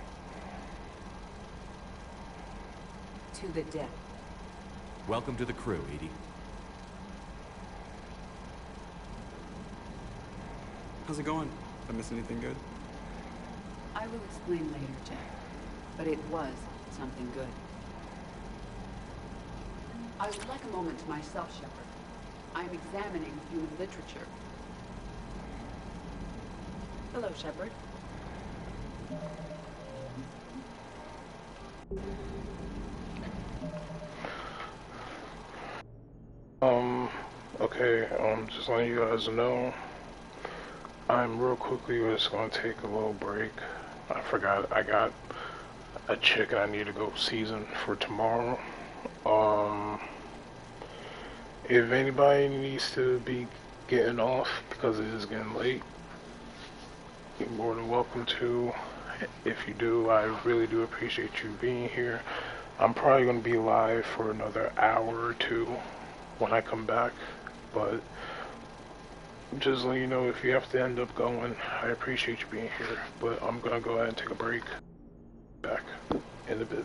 To the death. Welcome to the crew, Edie. How's it going? Did I miss anything good? I will explain later, Jack. But it was something good. I would like a moment to myself, Shepard. I am examining human literature. Hello, Shepard. Um, okay, um, just letting you guys know, I'm real quickly just gonna take a little break. I forgot I got a chicken I need to go season for tomorrow. Um, if anybody needs to be getting off because it is getting late, you're more than welcome to. If you do, I really do appreciate you being here. I'm probably gonna be live for another hour or two when I come back, but just let you know if you have to end up going, I appreciate you being here, but I'm gonna go ahead and take a break. Back in a bit.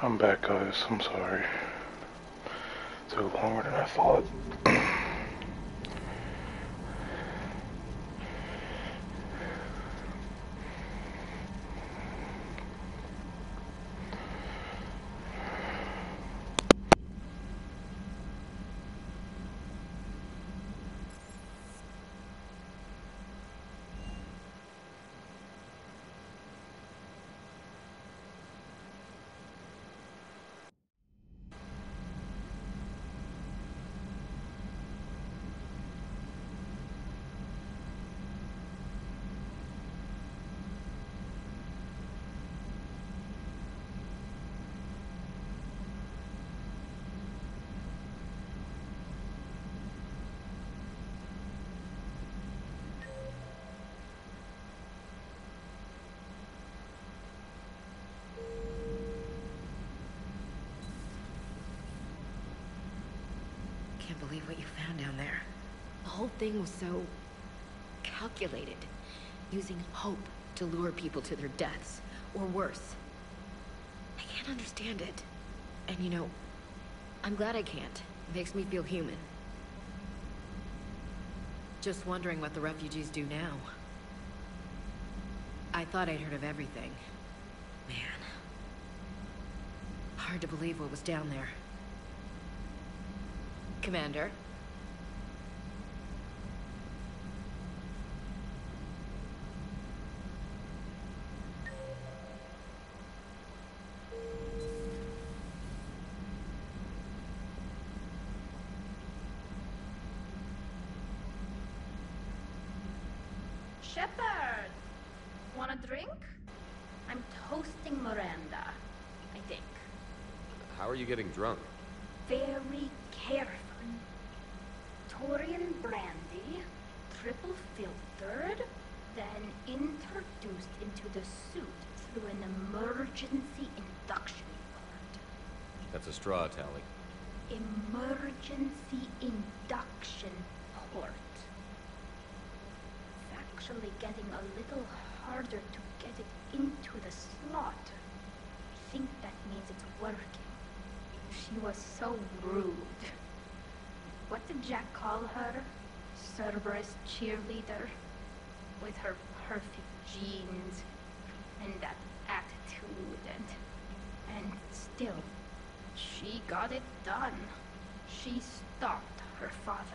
I'm back, guys. I'm sorry. It took longer than I thought. Can't believe what you found down there. The whole thing was so calculated, using hope to lure people to their deaths, or worse. I can't understand it. And you know, I'm glad I can't. It makes me feel human. Just wondering what the refugees do now. I thought I'd heard of everything. Man. Hard to believe what was down there. Commander? Shepard! Want a drink? I'm toasting Miranda, I think. How are you getting drunk? Very carefully. Torian brandy, triple filtered, then introduced into the suit through an emergency induction port. That's a straw, Tally. Emergency induction port. It's actually getting a little harder to get it into the slot. I think that means it's working. She was so rude. What did Jack call her? Cerberus cheerleader? With her perfect genes and that attitude and... And still, she got it done. She stopped her father.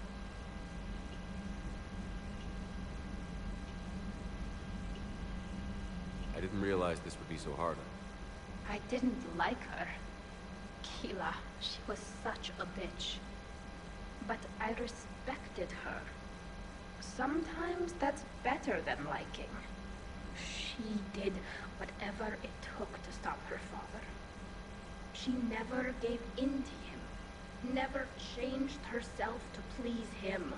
I didn't realize this would be so hard on her. I didn't like her. Keela, she was such a bitch. But I respected her. Sometimes that's better than liking. She did whatever it took to stop her father. She never gave in to him. Never changed herself to please him.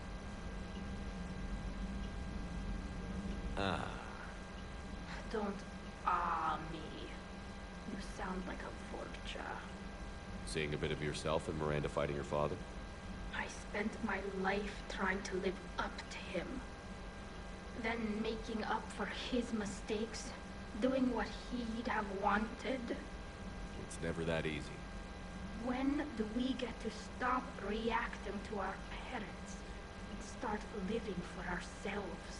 Ah. Don't ah me. You sound like a Vorcha. Seeing a bit of yourself in Miranda fighting her father? I spent my life trying to live up to him. Then making up for his mistakes, doing what he'd have wanted. It's never that easy. When do we get to stop reacting to our parents and start living for ourselves?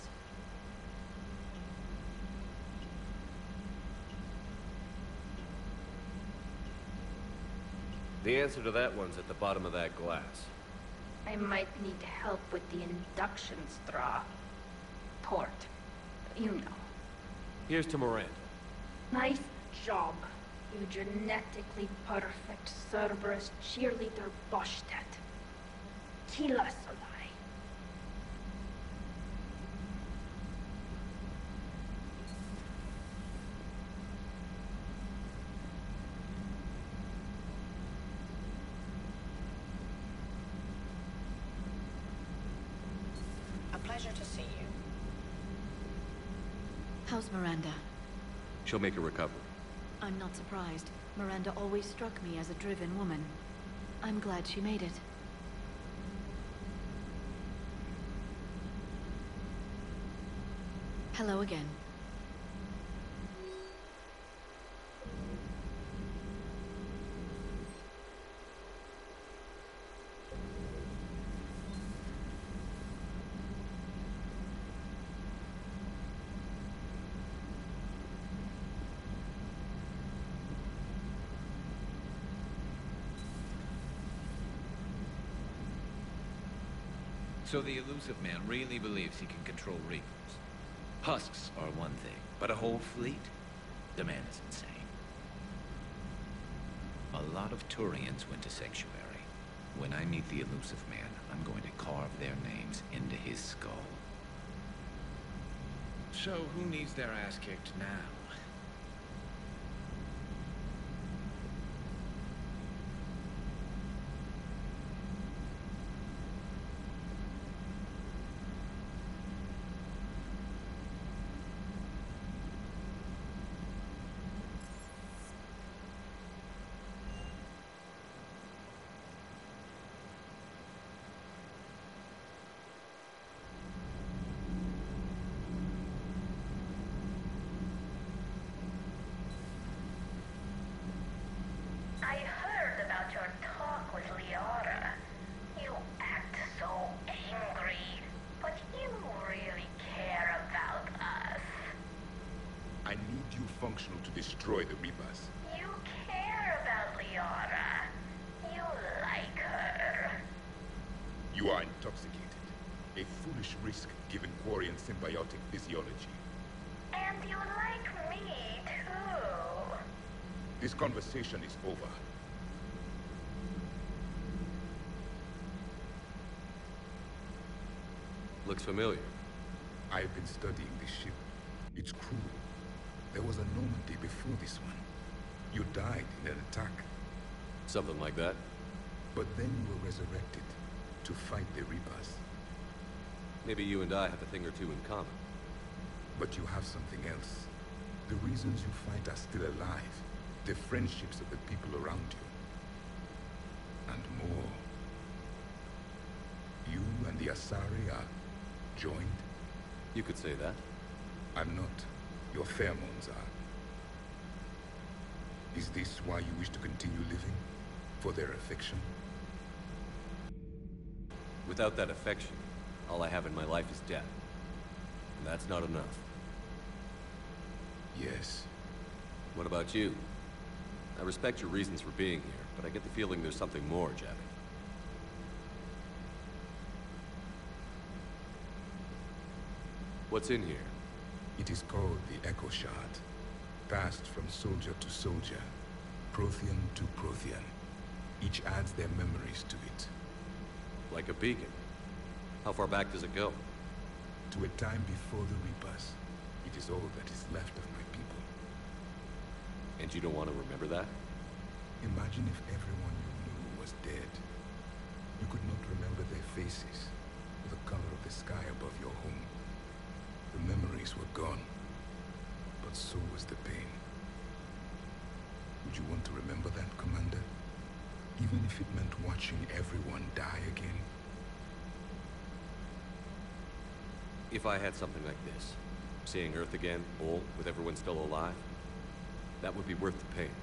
The answer to that one's at the bottom of that glass. I might need help with the induction straw. Port. You know. Here's to Miranda. Nice job, you genetically perfect Cerberus cheerleader Boschtet. Keela Solai. A pleasure to see you. How's Miranda? She'll make a recovery. I'm not surprised. Miranda always struck me as a driven woman. I'm glad she made it. Hello again. So the Illusive Man really believes he can control Reapers. Husks are one thing, but a whole fleet? The man is insane. A lot of Turians went to Sanctuary. When I meet the Illusive Man, I'm going to carve their names into his skull. So who needs their ass kicked now? I heard about your talk with Liara. You act so angry, but you really care about us. I need you functional to destroy the Reapers. You care about Liara. You like her. You are intoxicated. A foolish risk given Quarian symbiotic physiology. And you like me, too. This conversation is over. Looks familiar. I have been studying this ship. It's cruel. There was a Normandy before this one. You died in an attack. Something like that. But then you were resurrected to fight the Reapers. Maybe you and I have a thing or two in common. But you have something else. The reasons you fight are still alive. The friendships of the people around you. And more. You and the Asari are joined? You could say that. I'm not. Your pheromones are. Is this why you wish to continue living? For their affection? Without that affection, all I have in my life is death. And that's not enough. Yes. What about you? I respect your reasons for being here, but I get the feeling there's something more, Javi. What's in here? It is called the Echo Shard. Passed from soldier to soldier. Prothean to Prothean. Each adds their memories to it. Like a beacon. How far back does it go? To a time before the Reapers. It is all that is left of my people. And you don't want to remember that? Imagine if everyone you knew was dead. You could not remember their faces, or the color of the sky above your home. The memories were gone, but so was the pain. Would you want to remember that, Commander? Even if it meant watching everyone die again? If I had something like this, seeing Earth again, all with everyone still alive, that would be worth the pain.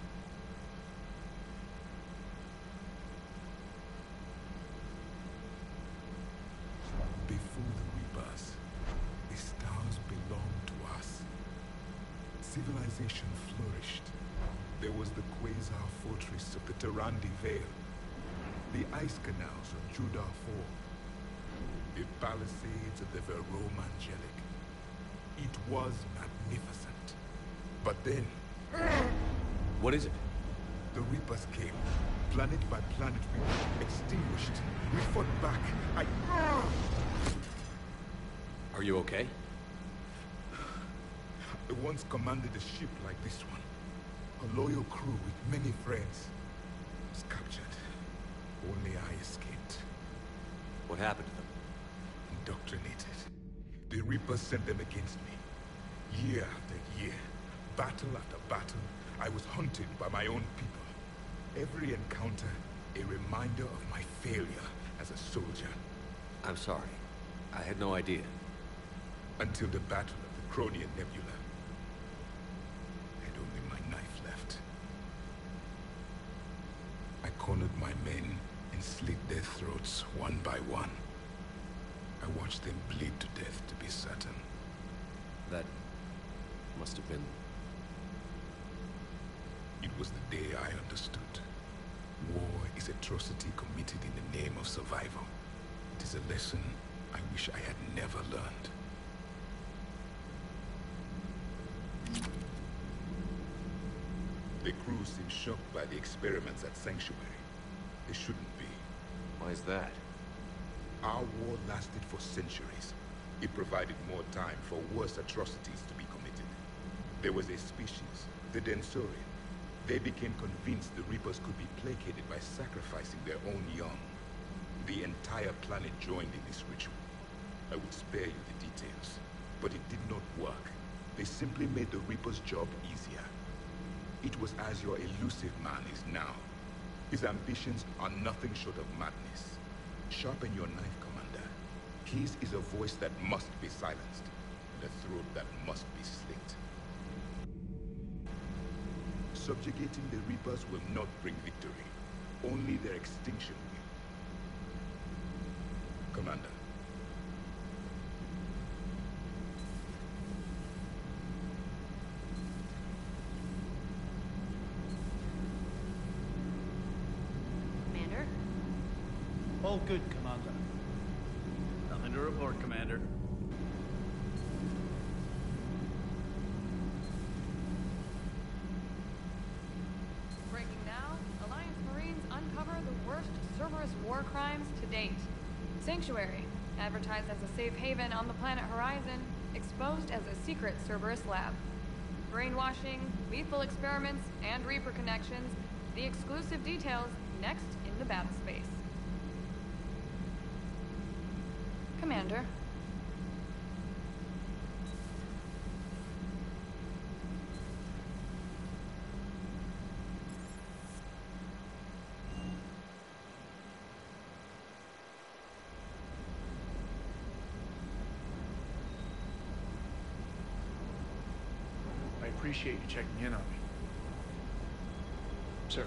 Before the Reapers, the stars belonged to us. Civilization flourished. There was the Quasar fortress of the Tarandi Vale, the ice canals of Judar Fall, the palisades of the Verome Angelic. It was magnificent. But then... What is it? The Reapers came. Planet by planet, we were extinguished. We fought back. I... Are you okay? I once commanded a ship like this one. A loyal crew with many friends. Was captured. Only I escaped. What happened to them? Indoctrinated. The Reapers sent them against me. Year after year. Battle after battle. I was hunted by my own people. Every encounter, a reminder of my failure as a soldier. I'm sorry. I had no idea. Until the Battle of the Cronian Nebula. I had only my knife left. I cornered my men and slit their throats one by one. I watched them bleed to death to be certain. That must have been... It was the day I understood. War is atrocity committed in the name of survival. It is a lesson I wish I had never learned. The crew seems shocked by the experiments at Sanctuary. They shouldn't be. Why is that? Our war lasted for centuries. It provided more time for worse atrocities to be committed. There was a species, the Densorian. They became convinced the Reapers could be placated by sacrificing their own young. The entire planet joined in this ritual. I would spare you the details, but it did not work. They simply made the Reaper's job easier. It was as your elusive man is now. His ambitions are nothing short of madness. Sharpen your knife, Commander. His is a voice that must be silenced, and a throat that must be slit. Subjugating the Reapers will not bring victory. Only their extinction will. Commander. Commander? All good, Commander. Nothing to report, Commander. Breaking now, Alliance Marines uncover the worst Cerberus war crimes to date. Sanctuary, advertised as a safe haven on the planet Horizon, exposed as a secret Cerberus lab. Brainwashing, lethal experiments, and Reaper connections, the exclusive details next in the battle space. Commander. I appreciate you checking in on me. Sir.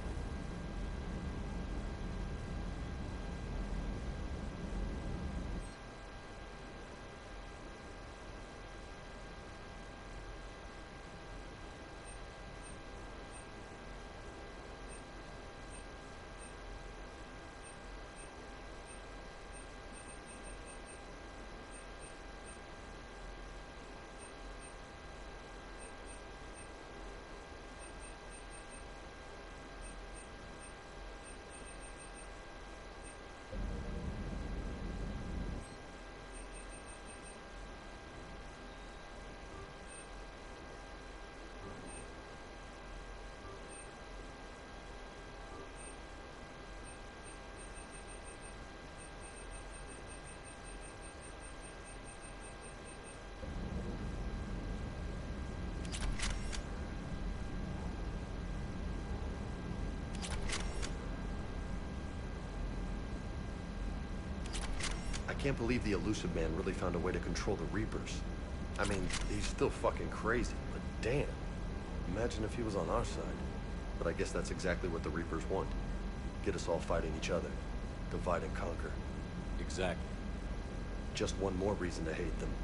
I can't believe the Elusive Man really found a way to control the Reapers. I mean, he's still fucking crazy, but damn. Imagine if he was on our side. But I guess that's exactly what the Reapers want. Get us all fighting each other. Divide and conquer. Exactly. Just one more reason to hate them.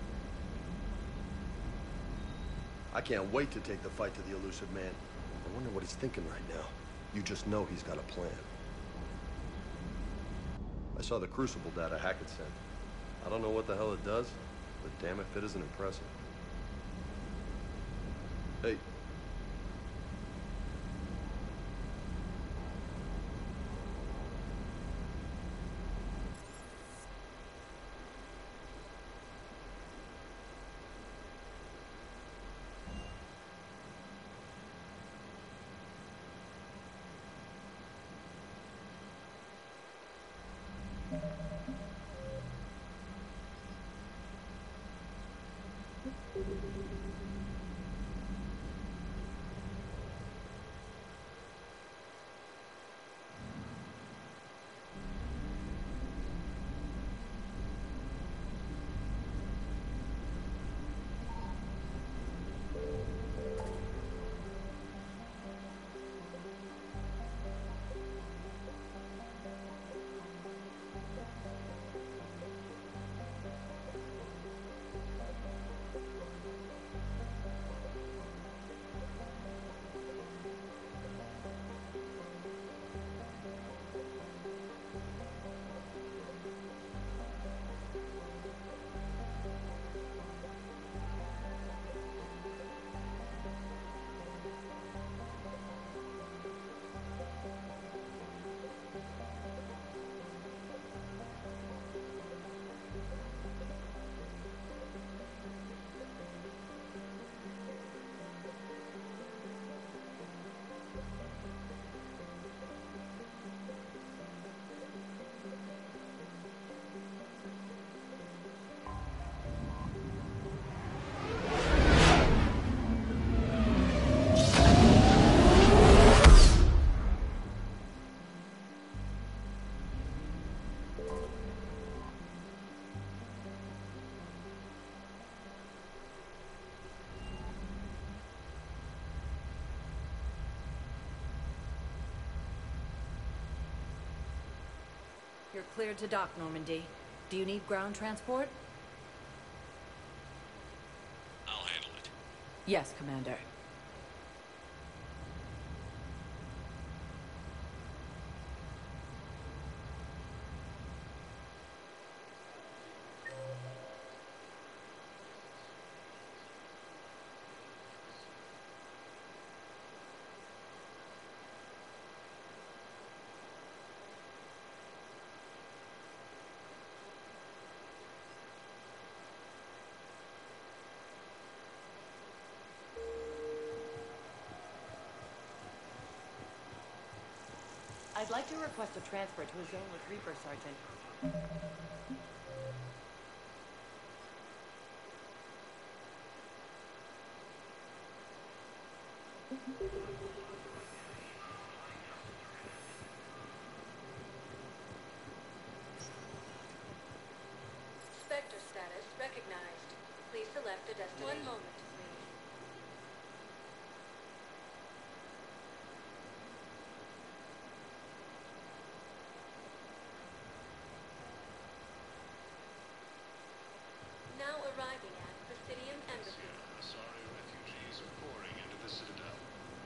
I can't wait to take the fight to the Elusive Man. I wonder what he's thinking right now. You just know he's got a plan. I saw the Crucible data Hackett sent. I don't know what the hell it does, but damn if it isn't impressive. Hey. You're cleared to dock, Normandy. Do you need ground transport? I'll handle it. Yes, Commander. I'd like to request a transfer to a zone with Reaper, Sergeant. Spectre status recognized. Please select a destination. One moment, please. Now arriving at Presidium Embassy. Sorry, refugees are pouring into the Citadel.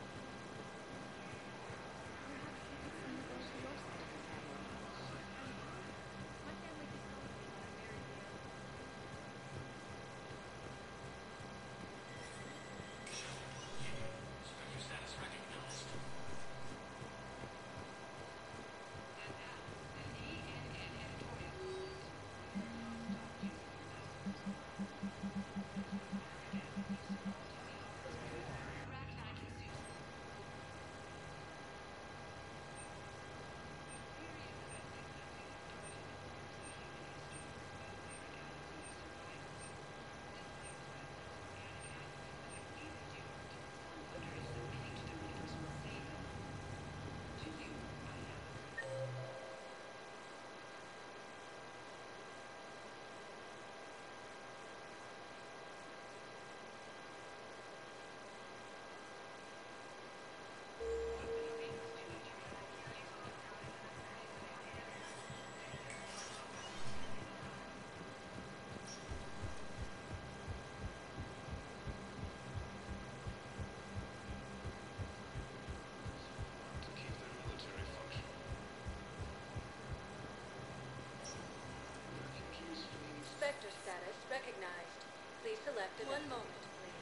Spectre status recognized. Please select a One moment, please.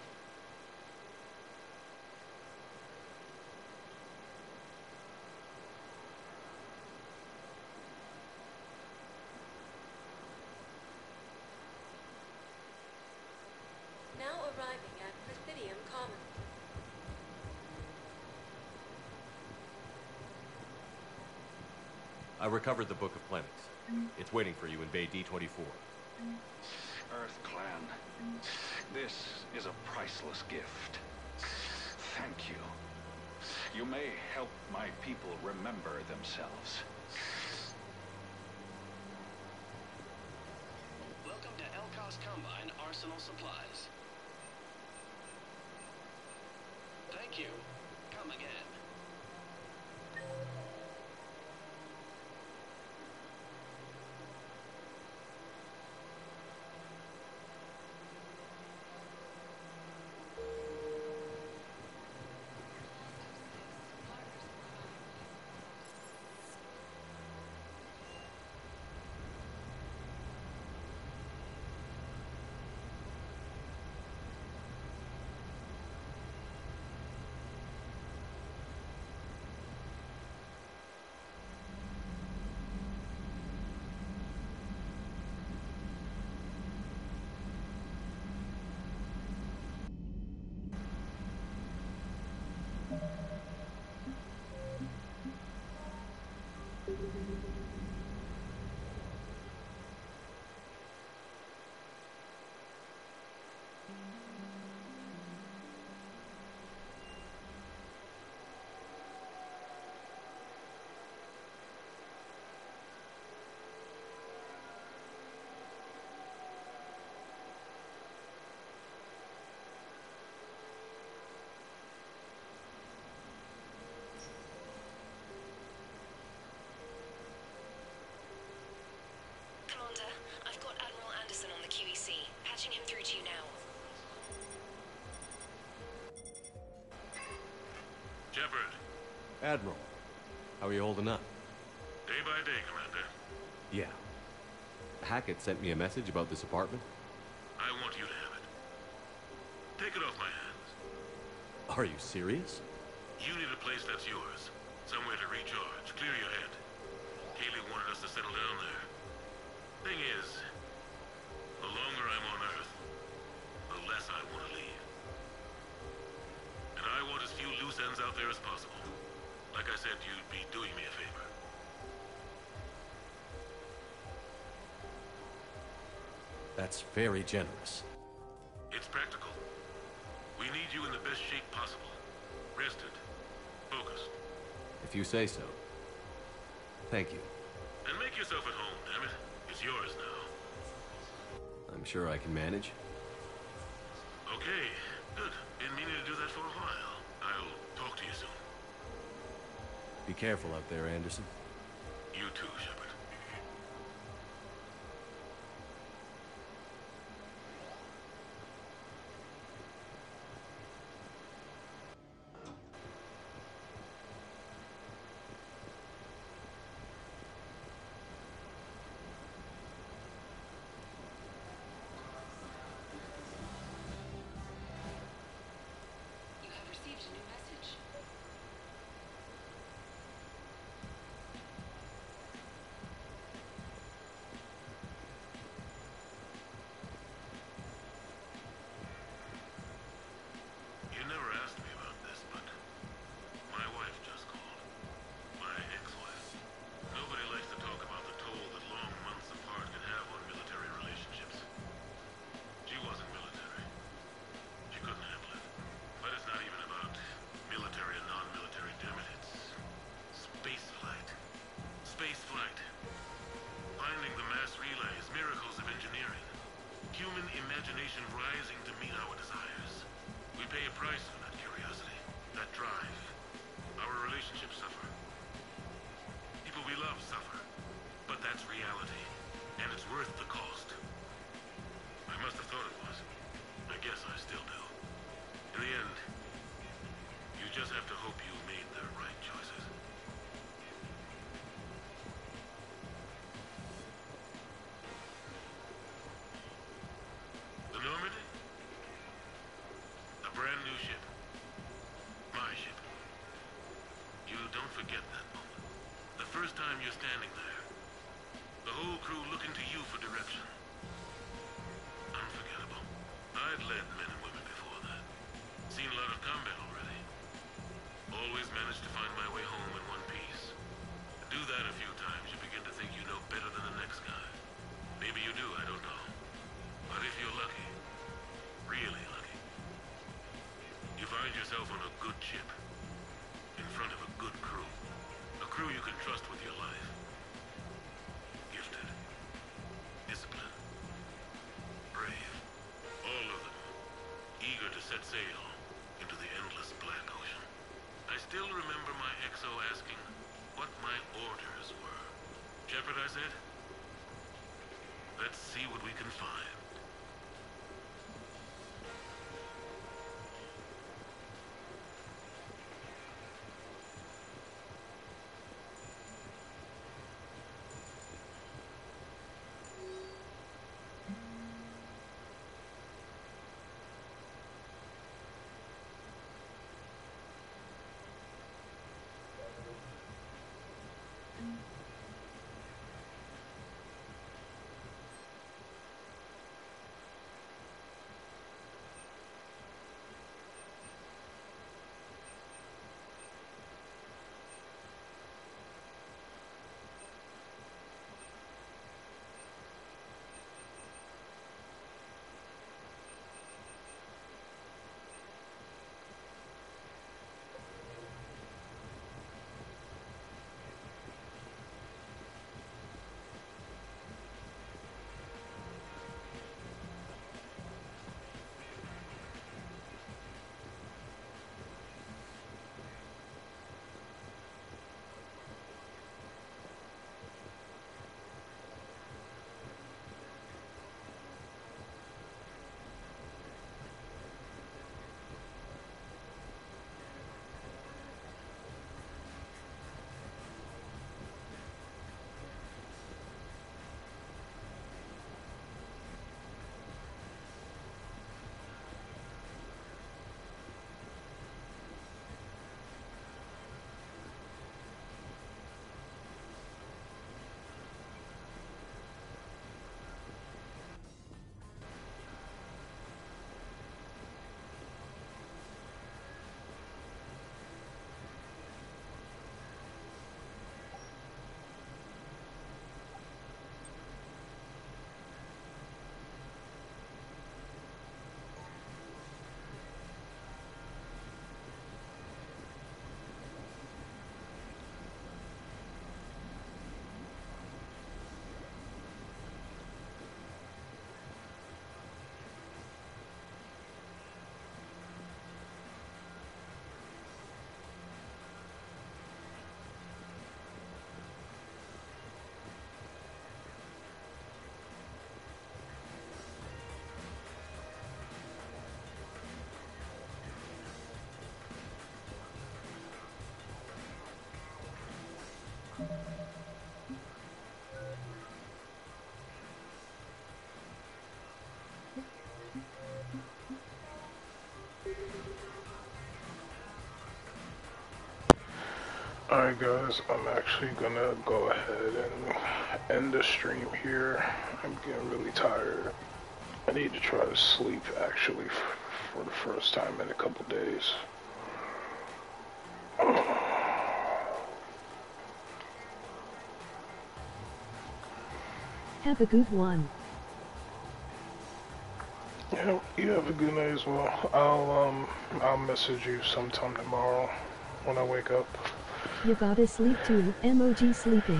Now arriving at Presidium Commons. I recovered the Book of Planets. It's waiting for you in Bay D twenty-four. Earth Clan, this is a priceless gift. Thank you. You may help my people remember themselves. Welcome to Elkos Combine Arsenal Supplies. Thank you. Come again. Admiral, how are you holding up? Day by day, Commander. Yeah. Hackett sent me a message about this apartment. I want you to have it. Take it off my hands. Are you serious? You need a place that's yours. Somewhere to recharge, clear your head. Kaylee wanted us to settle down there. Thing is, the longer I'm on Earth, the less I want to leave. And I want as few loose ends out there as possible. Like I said, you'd be doing me a favor. That's very generous. It's practical. We need you in the best shape possible. Rested. Focused. If you say so. Thank you. And make yourself at home, damn it. It's yours now. I'm sure I can manage. Okay, good. Been meaning to do that for a while. I'll talk to you soon. Be careful out there, Anderson. You too, Shepard. You have received a new message. You never asked me about this, but my wife just called. My ex-wife. Nobody likes to talk about the toll that long months apart can have on military relationships. She wasn't military. She couldn't handle it. But it's not even about military and non-military, damn it. It's space flight. Space flight. Finding the mass relays, miracles of engineering. Human imagination rising to meet our desires. We pay a price for that curiosity, that drive. Our relationships suffer. People we love suffer. But that's reality. And it's worth the cost. I must have thought it was. I guess I still do. In the end, you just have to hope you made the right choices. The Normandy? A brand new ship. My ship. You don't forget that moment. The first time you're standing there. The whole crew looking to you for direction. Unforgettable. I'd led men and women before that. Seen a lot of combat already. Always managed to find my way home in one piece. Do that a few times, you begin to think you know better than the next guy. Maybe you do, I don't know. But if you're lucky, really lucky, you find yourself on a good ship, in front of a good crew. A crew you can trust with your life. Gifted. Disciplined. Brave. All of them. Eager to set sail into the endless black ocean. I still remember my X O asking what my orders were. Shepard, I said, let's see what we can find. Alright guys, I'm actually gonna go ahead and end the stream here. I'm getting really tired. I need to try to sleep actually for the first time in a couple days. Have a good one. Yeah, you have a good night as well. I'll um I'll message you sometime tomorrow when I wake up. You gotta sleep too. M O G sleeping.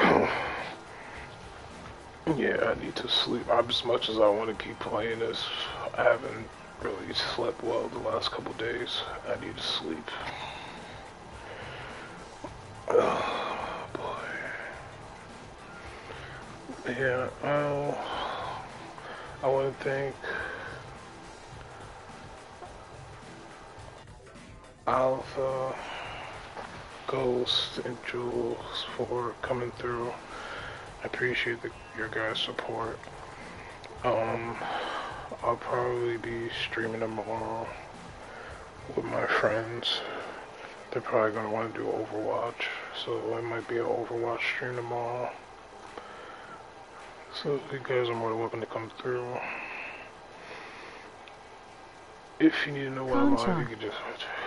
Yeah, I need to sleep. As much as I want to keep playing this, I haven't really slept well the last couple days. I need to sleep. Oh boy. Yeah, I'll, I want to thank Alpha, Ghost, and Jules for coming through. I appreciate the, your guys' support. Um, I'll probably be streaming tomorrow with my friends. They're probably going to want to do Overwatch, so it might be an Overwatch stream tomorrow. So you guys are more than welcome to come through. If you need to know what I'm on, you can just...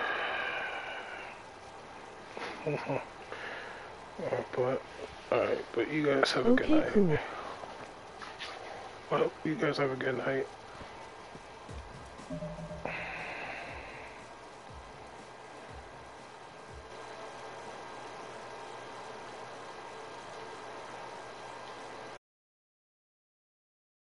Alright, but, alright, but you guys have a okay, good night. Cool. Well, you guys have a good night.